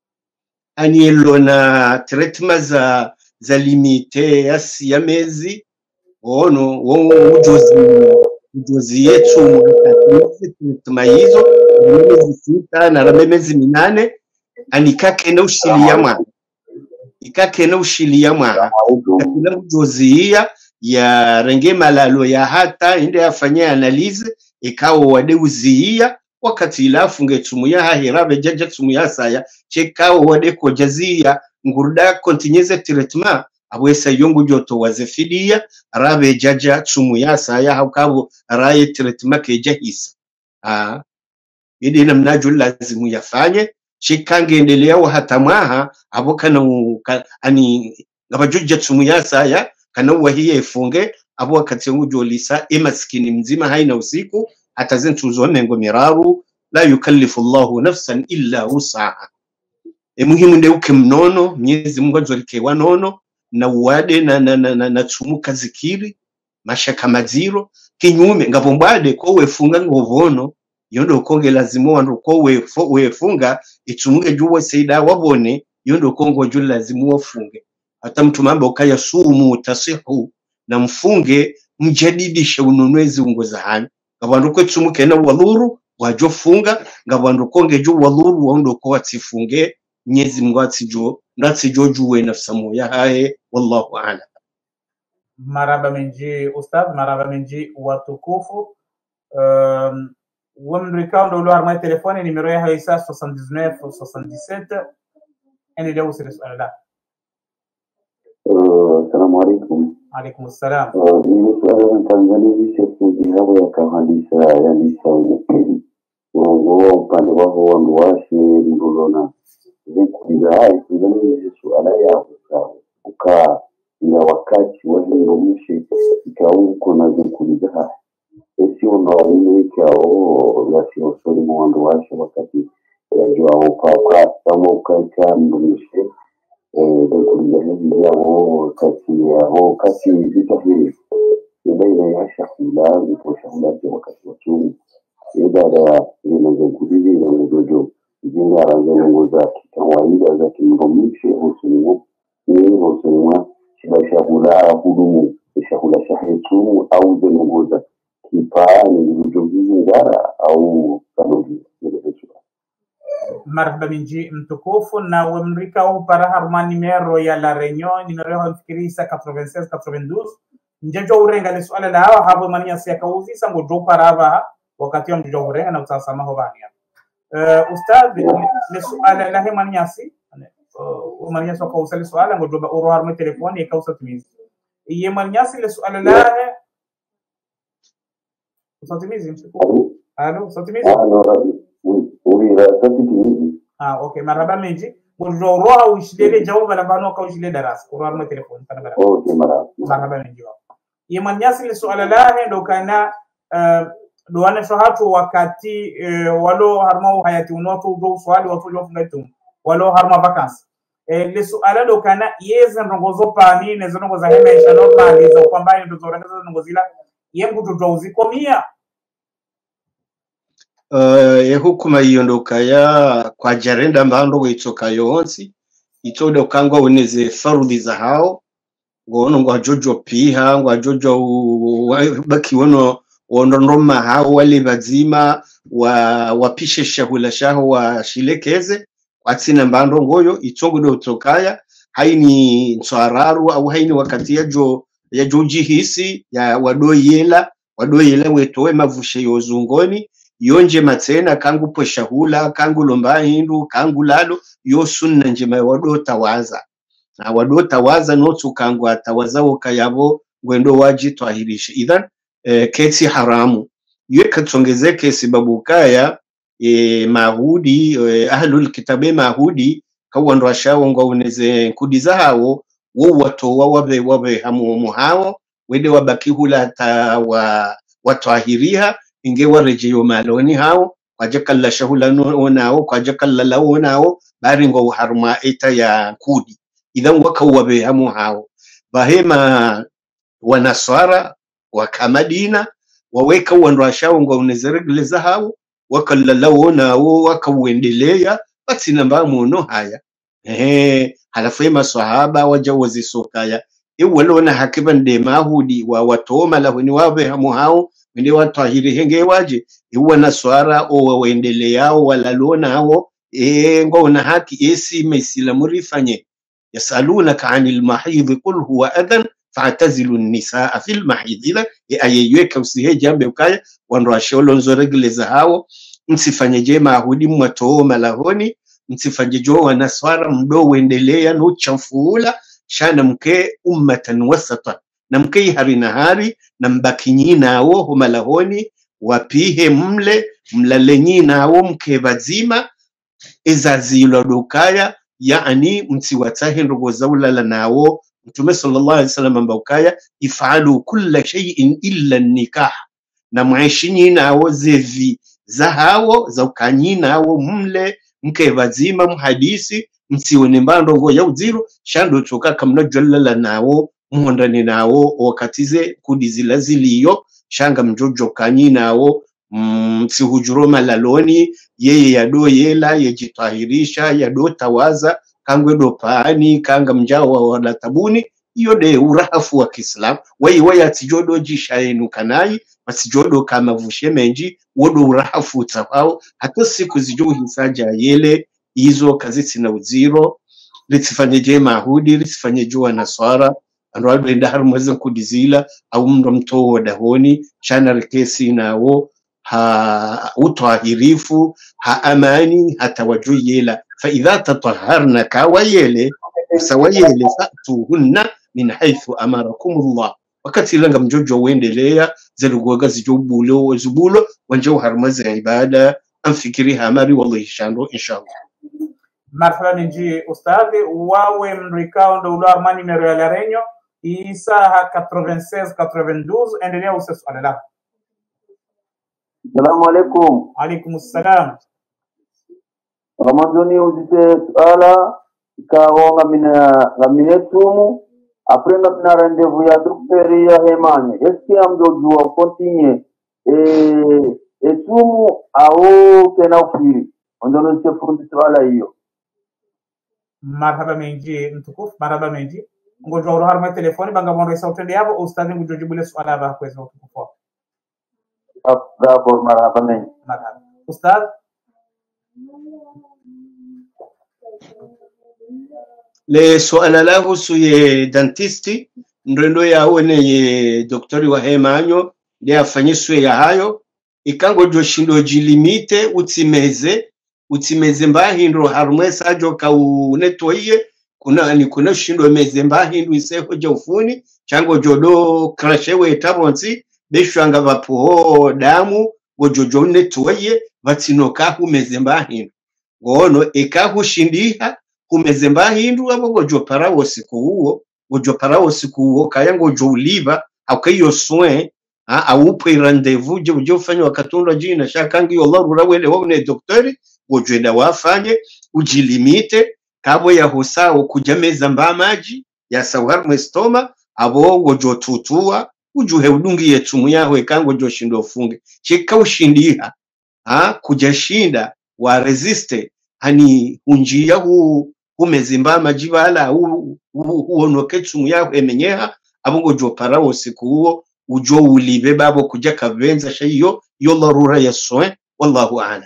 ani lona treatment za za limite ya siamezi ono wongo ujozi ujozi yetu mkati tumayizo mezi sita na mezi minane anikake na ushilia mwa ikake na ushilia mwa na ujozi ya renge malalo ya hata inde afanya analize ikawo wadeuzia wakati ilafunge tumu ya hahirabe jaja tumu ya saya chekawo wade kojazia ngurda kontinyeze treatment abwesa yongu joto wazefidia rabe jaja tumu ya saya haukawo raye treatment keja hisa ah idi namnaju lazimu yafanye chikange endelea wa hata maha aboka na ani ngabajuja tumu ya saya kana wahiye ifunge abo wakati yongu jolisa emaskini mzima haina usiku hata zentu zonengo miraru la yukallifu Allahu nafsan illa wusaha. E muhimu nde uke mnono Mwenyezi Mungu azolike wanono na uwade na na na, na, na tumuka zikiri mashaka maziro kinyume ngabombade ko wefunga ngovono yondo konge lazima wando ko we wefunga itumuge juwa saida wabone yondo kongo juu lazima wafunge hata mtu mambo ukaya sumu tasihu na mfunge mjadidisha unonwezi ungo zahani ngabandu ko tumuke na waluru wajofunga ngabandu konge juu waluru wando ko watifunge Mwenyezi Mungu atijo ndatijo juwe nafsa moya hae wallahu a'lam. Maraba menji ustad maraba menji watukufu um wamrika ndo lo arma telefone numero ya haisa soixante-dix-neuf soixante-dix-sept ene leo sile swala. Assalamu alaikum. Alaikum assalam. Ni swala Tanzania visha kujihabu ya kahandisa ya nisa uongo upande wao wanduwashe ndulona zikuliza hai kuzani swala ya uka ila wakati wa hiyo mshi ikauko na zikuliza hai sio ndo ile kao ya sio sori mwandu washe wakati ya jua upaka kama ukaika mshi eh zikuliza hivi ya wakati ya wakati vitafiri ile ya shakula kwa shakula wakati wa chungu ibada inazokudizi na mdojo zinga rango za kawaida za kimromishe usumu ni usumu shida shakula hudumu shakula shahetu au zengoza kipani mdojo ngara au sanogi marhaba minji mtukufu na wamrika au para harma numero ya la Réunion numero ya fikirisa quatre-vingt-seize quatre-vingt-douze njejo urenga ni swala la hawa hapo mania sia kauzi sango do parava wakati mjojo urenga na utasama hobania uh, ustad le swala la hema nyasi uh, mania so kausa le swala ngo do uro harma telefoni kausa timizi yema nyasi le swala la usatimizi mtukufu alo usatimizi ah okay marhaba menji mjojo roha ushilele jawaba la bano ka ushilele daras uro harma telefoni kana bara okay marhaba marhaba menji yema nyasi le swala la ndo kana uh, doana shahatu wakati uh, walo harma hayati unoto do swali watu jofungatum walo harma vacances eh le suala do kana yeza ndongozo pani nezo ndongoza hemesha normali za kwamba ndo zorangaza ndongozila yembu tutozikomia uh, ye hukuma yondoka ya kwa jarenda mbando witoka yonsi itodo kangwa uneze farudhi za hao ngono ngwa jojo piha ngwa jojo baki wono wondondoma hao wale bazima wa wapishe shahula shaho wa shilekeze watsina mbando ngoyo itongo do tokaya haini nswararu au haini wakati yajo ya joji hisi ya wadoyela wadoyela wetowe mavushe yozungoni yonje matena kangu poshahula kangu lomba hindu kangu lalo yo sunna njema wado tawaza na wado tawaza notu kangu atawaza ukayabo gwendo waji twahirisha idhan e, kesi haramu ywe katongeze kesi babukaya e, mahudi e, ahlul kitabe mahudi kawando ashawo ngo uneze kudiza hawo wo watowa wabe wabe hamu muhawo wede wabaki hula ta wa watwahiriha inge warejeyo maloni hao kwajakalla shahula nao kwajakalla lawo nao bari ngo harma eta ya kudi idhan wakawabe hamu hao bahema wanaswara wakamadina waweka wanrashawo ngo unezeregleza hao wakalla lawo nao wakauendelea basi namba muno haya ehe halafu maswahaba wajawazi sokaya iwalona hakiban de mahudi wa watoma lahuni wabe hamu hao wende watahiri henge waje iwa naswara o waendelea walalona hao e ngona haki esi mesela murifanye yasalunaka anil mahid qul huwa adan fa'tazilu an-nisaa fil mahid ila ayeyeka usihe jambe ukaya wanrasholo nzoregleza hao msifanye je mahudi mwatoma lahoni msifanye jo wanaswara mdo uendelea no chafuula shana mke ummatan wasatan na mke harina hari na mbakinyi nawo humalahoni wapihe mle mlalenyi nawo mke bazima ezazilo dukaya yaani msiwatahe ndogo zaulala nawo mtume sallallahu alaihi wasallam mbukaya ifalu kulla shay'in illa nikah na mwishinyi nawo zevi zahawo zaukanyi nawo mle mke bazima mhadisi msione mbando ngo ya uziru shando choka kamna jallala nawo muhondani nawo wakatize kudizila ziliyo shanga mjojo kanyi nawo msihujuro malaloni yeye yado yela yejitahirisha yado tawaza kangwe do paani kanga mjawa wala tabuni iyo de urahafu wa Kiislam wai wai atijodo jishaenu kanai masijodo kama vushe menji wodo urahafu tafao hata siku zijo hisaja yele hizo kazisi na uziro litifanye je mahudi litifanye jua naswara anwado enda harumweza kudizila au mndo mtowo dahoni chana rikesi nawo ha utwahirifu ha amani hata waju yela fa idha tataharna kawayele sawayele fa'tuhunna min haythu amarakumullah wakati langa mjojo uendelea zelugoga zijobulo zubulo wanjo harmaza ibada amfikiri hamari wallahi shando inshallah. Marhaba minji ustadhi wawe mrikao ndo ulo armani numero ya larenyo isa quatre-vingt-seize quatre-vingt-douze endelea use swala lako. Assalamu alaikum. Alaikum assalam. Ramadhani uzite swala ikaonga mina ngamine tumu aprenda mina rendezvous ya dokteri ya hemanye eski amdojua continue e etumu au tena ufiri ondono chefundi swala hiyo. Marhaba menji mtukufu marhaba menji ngojwa uro harma telefoni banga mondo sauti yabo ustadhi ngujojibule swala ba kweza utukufu. Bravo marhaba menji. Marhaba ustadh le swala lahu suye dentisti ndendo yawe ne doktori wa hemanyo ndi afanyiswe ya hayo ikango joshindo jilimite utimeze utimeze mbahindro harumwe sajo ka unetoye kuna ni kuna shindo meze mbahindu iseho jofuni chango jodo krashewe tabonsi beshwanga bapuho damu gojojo netoye batinoka humeze mbahindu ngono ekahu shindiha humeze mbahindu abo gojo parawo siku huo gojo parawo siku huo kaya gojo uliva akayo soin a aupe rendezvous je uje ufanye wakatunda jina shakangi Allah rurawele wone doktori gojo enda wafanye ujilimite kabo ya husao kujameza mba maji ya sawar mwestoma abo gojo tutua ujuhe udungi yetumu yawe kango jo shindo ufunge chika ushindiha ha kujashinda wa resiste hani unjia hu humezimba majibala hu uonoke tumu yawe emenyeha abo gojo parawo siku huo ujo ulibe babo kuja kavenza shayo yo larura ya soin wallahu a'lam.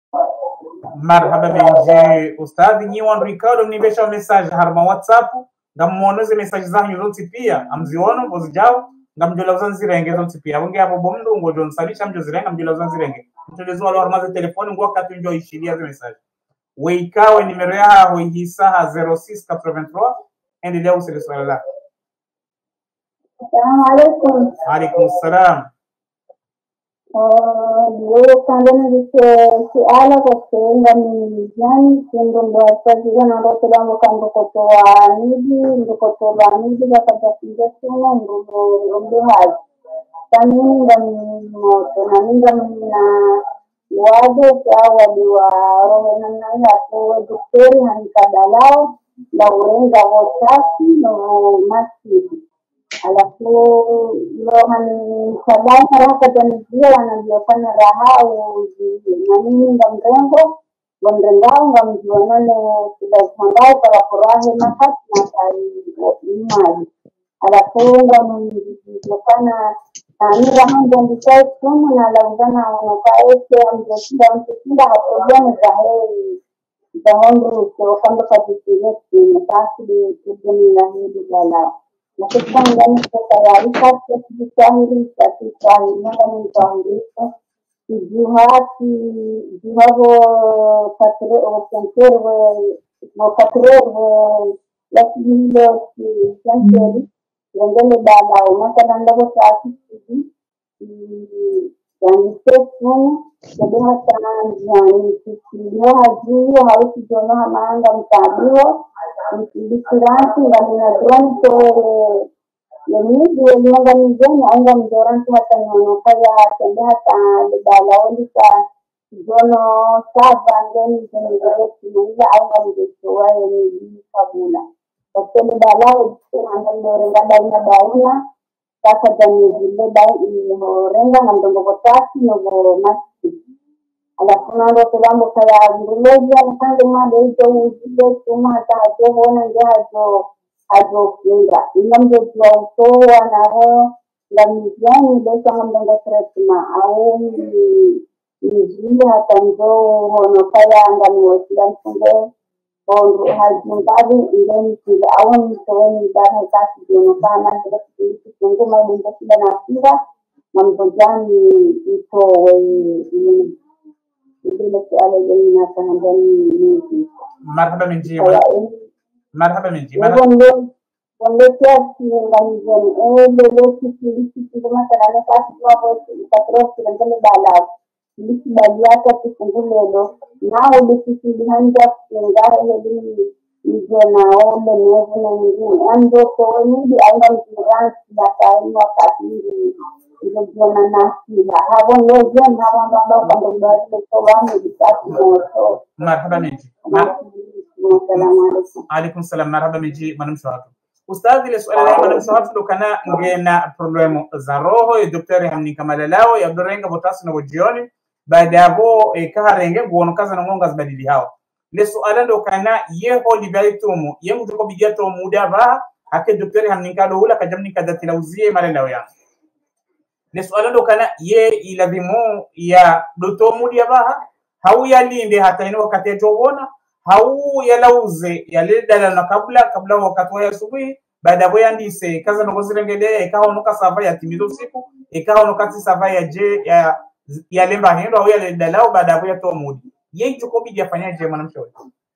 Marhaba menji ustadhi nyiwan Ricardo nibesha message harma WhatsApp ngamuono ze message zanyu zonse pia amziona mbozi jao ngamjola uzanzirenge zonse pia bonge abo bomndu ngo John Salisha mjozirenga mjola uzanzirenge mtolezo walo armaze telefoni ngo wakati njo ishiria ze message weikawe nimero yao ihisaha zero six eighty-three endelea usile swala lako. Assalamu alaikum. Alaikum salam. Leo kando nilise suala kwa kuenda mizani kendo ndo asajiga na ndo tulango kando kotoa nidi ndo kotoa nidi wakata pinja suna ndo ndo haji kani ndo mmoto na ndo na wade kwa wadi wa roho na naya kwa daktari hanikadalao la urenga wotasi no masiki alafu rohani sadai haraka tanijia wanavyofanya raha na mimi ndo mrengo wandengao nga mjuanone kudazambao para kurahe makati na kai imali alafu nga mjuana nira hando mbisai sumu na lauzana wanakaeke mjesida mjesida hapojane zaheri zahondru wakando katikireti mtasi di na hili lalao na katika ndani kwa tayari kwa kiswahili cha Kiswahili na Kiswahili juhati juhavo patre o center o patre la kilo center ngene bala o matana ndo safi yani sefu ndio hata yani kilo hajui hausi jona hamanga mtabio mtibiranti ndani na drone to yani ndio nyanga mjeni anga mjoranti hata nonofanya hata hata bala ondika jono saba ngeni ndio ndio anga mjoa yani kabula kwa bala anga ndio ndani na bauna sasa jamii zile bai imerenga na ndongo botasi no masi alafu nando tulambo kaya nduleza nakande made hizo ujile tuma hata hajaona ndio hajo hajo kinga inamjo kwa utoa na roho la mizani ndio kama ndongo tresma au ni hata ndio hono kaya ndani wasila mfungo on hajungabi ndeni kila awon tawani dana kasi ndio kana ndio kitungo mambo kila na kila mambo gani ito wewe مرحبا من جي مرحبا من جي cuando se organizan el de sisi kama sana kasi kwa patro kirangale bala lisi baliata kufungulelo nao lisi lihanja ngara yedi nijona ole nevuna ngini ando kwa nidi anga mtiransi na kai wakati nijona nasi hapo leo jana hapo ndo ndo ndo kwa wani ditatu moto. مرحبا من جي. عليكم السلام. مرحبا من جي manam shawatu ustadhi le swali la manam shawatu ndo kana ngena problemu za roho ya daktari hamni kamala lao ya dorenga botasi na jioni baada hapo ikaharenge guono kaza na ngonga zibadili hao le swali ndo kana yeho libaitum yengu tuko bijato muda ba ake daktari hamni kalo hula kajamni kadati lauzie mara lao ya le swali ndo kana ye ilazimu ya doto muda ba hau yalinde hata ino wakati jogona hau yalauze yalidala na kabla kabla wakati wa asubuhi baada ya yandise kaza nogozirengele ikawa nuka sava ya timizo usiku ikawa nokati sava ya je ya ya lemba hendo au yalidala baada ya to mudi yeye tuko bidi afanya je mwanamshauri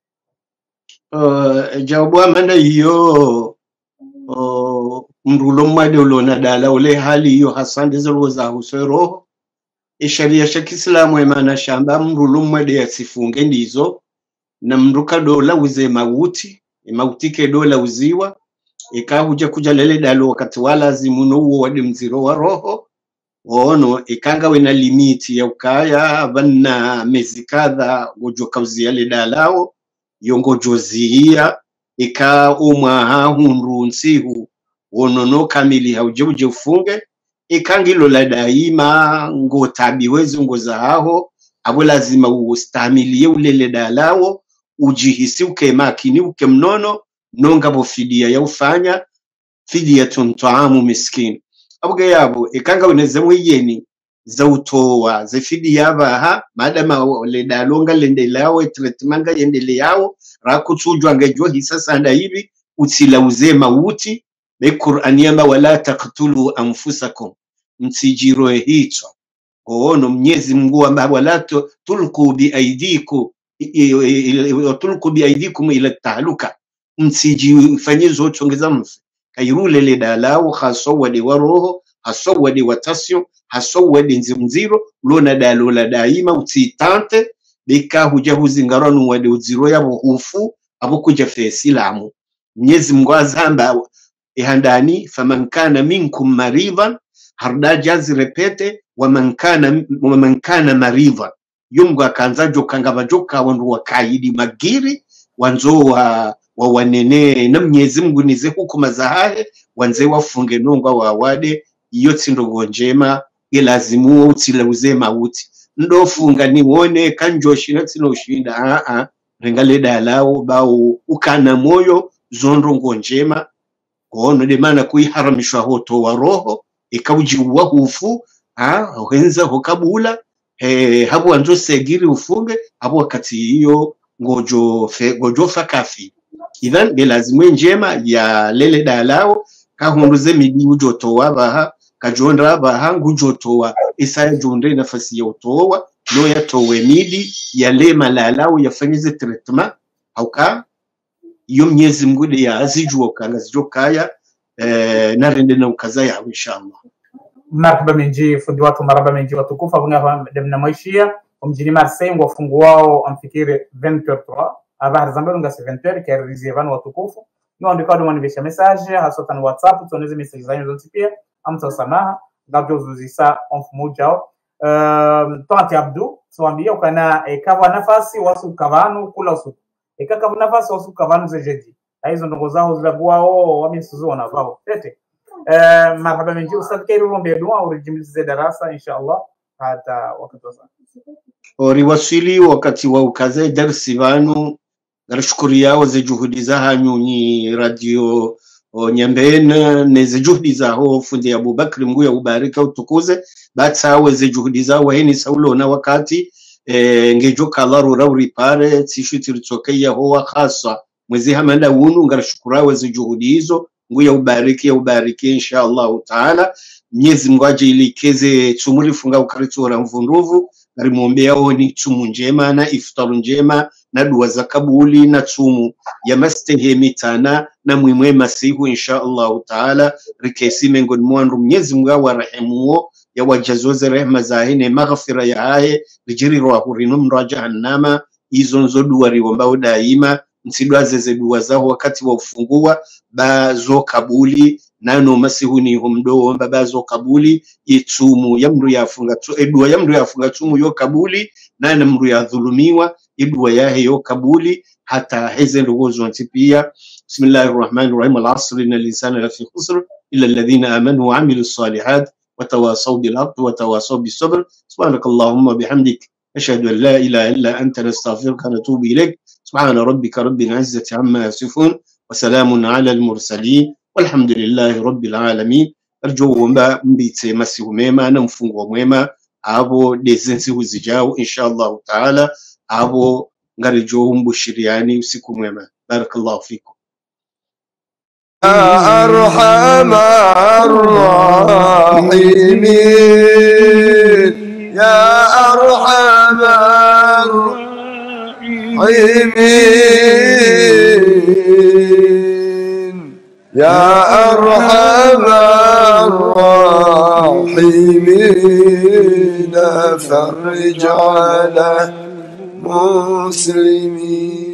uh jawabu amana hiyo uh mrulo mwade ulona dala ule hali hiyo hasa ndizo za husero isharia ya Kiislamu imana shamba mrulo mwade yasifunge ndizo na mruka dola uze mauti mautike dola uziwa ikahuja kuja lele dalo wakati wala zimuno uo wadi mziro wa roho ono ikanga wena limiti ya ukaya vana mezikadha ujo kauzi yale dalao yongo jozihia ika umwa hunru nsihu wonono kamili hauje uje ufunge ikangilo la daima ngo tabiwezu ngo zahaho abo lazima ustamilie ulele dalao ujihisi uke makini uke mnono nonga bo fidia ya ufanya fidia tuntaamu miskini abuge yabo ikanga weneze mwiyeni za utowa za fidia baha madama le dalonga lende lao treatment ga yendele yao rakutujwa ngejwa hisa sanda hivi utilauze mauti be Qur'ani yamba wala taqtulu anfusakum msijiro hitwa ono Mwenyezi Mungu amba wala tulqu bi aidiku tulqu bi aidikum ila tahluka msijifanyizo chongeza mfu kairule le dalao haso wade waroho haso wade watasyo haso wade nzimziro lona dalola daima utitante beka huja huzingarano wade uziro yabo hufu abo kuja fe silamu Mwenyezi Mungu azamba ihandani faman kana minkum maridan harda jazi repete wa man kana wa man kana maridan yumgu akanza jokanga bajoka wandu wakaidi magiri wanzo wa wa wanene na Mwenyezi Mungu nize hukuma zahahe wanze wafunge nongwa wawade iyo tsindogo njema ilazimu utilauze mauti ndofunga niwone kanjoshi na tsino ushinda a a rengale dalao bao ukana moyo zondongo njema ono de mana kuiharamishwa hoto wa roho ikauji wa hufu ha henza hokabula eh hapo anzo segiri ufunge hapo wakati hiyo ngojo fe ngojo fakafi idhan belazimwe njema ya lele dalao kahunduze midi ujotowa baha kajonda baha ngujotowa isaya jonde nafasi ya utowa no yatowe midi ya le malalao yafanyize treatment hauka iyo Mwenyezi Mungu ya azijua kanga zijokaya eh narende na ukaza ya inshallah. Marhaba menji fundi watu marhaba menji watukufa bunga demna maishia mjini Marseille wafungu wao amfikire vingt heures trois aba zambelo nga vingt heures kwa reservan watukufu ni andika ndo manibesha message hasota na WhatsApp tuoneze message zanyu zote pia amta samaha ngabyo zuzisa mfumo jao um Tanti Abdu tuambia ukana ekava nafasi wasu kavanu kula usu ekaka nafasi wasu kavanu zejeji hizo ndongo zao zilagwao wamesuzona vao tete eh marhaba menji ustad Kairu rombe dua urijimize darasa inshallah hata wakati wa ori wasili wakati wa ukaze darsi banu nashukuru yao ze juhudi za hanyu ni radio Nyambene neze juhudi za ho fundi Abubakar Mungu ya ubarika utukuze bata ze juhudi za wahini saulo na wakati e, ngejoka laru rauri pare tishuti ritokea ho khasa mwezi hamanda wunu ngarashukura weze juhudi hizo Mungu ya ubariki ya ubariki inshallah taala Mwenyezi Mungu ajilikeze tumuri funga ukaritora mvunduvu ngarimuombea oni tumu njema na iftaru njema na dua za kabuli na tumu ya mastehe mitana na mwimwe masihu inshallah taala rikesi mengoni mwandu Mwenyezi Mungu wa rahimuo ya wajazoze rehema zahine maghfira ya hae rijiri rohurinu mra jahannama hizo nzo dua riwombao daima msidwa zeze dua zao wakati wa ufungua bazo kabuli nano masihu ni humdo babazo kabuli itumu yamru yafunga tu edua yamru yafunga tumu yo kabuli nana mru ya dhulumiwa edua yahe yo kabuli hata heze ndogozo ntipia bismillahir rahmanir rahim al-asr innal insana lafi khusr illa alladhina amanu wa amilus salihat wa tawasaw bil haqqi wa tawasaw bis sabr subhanakallahumma bihamdik ashhadu an la ilaha illa anta nastaghfiruka wa natubu ilayk subhana rabbika rabbil izzati amma yasifun wa salamun ala al mursalin والحمد لله رب العالمين arjo mba mbitse masihu mema na mfungo mwema abo dezensi huzijao inshallah taala abo ngarijo mbushiriani usiku mwema barakallahu fikum arham arrahimin ya arham arrahimin يا أرحم الراحمين فرج على المسلمين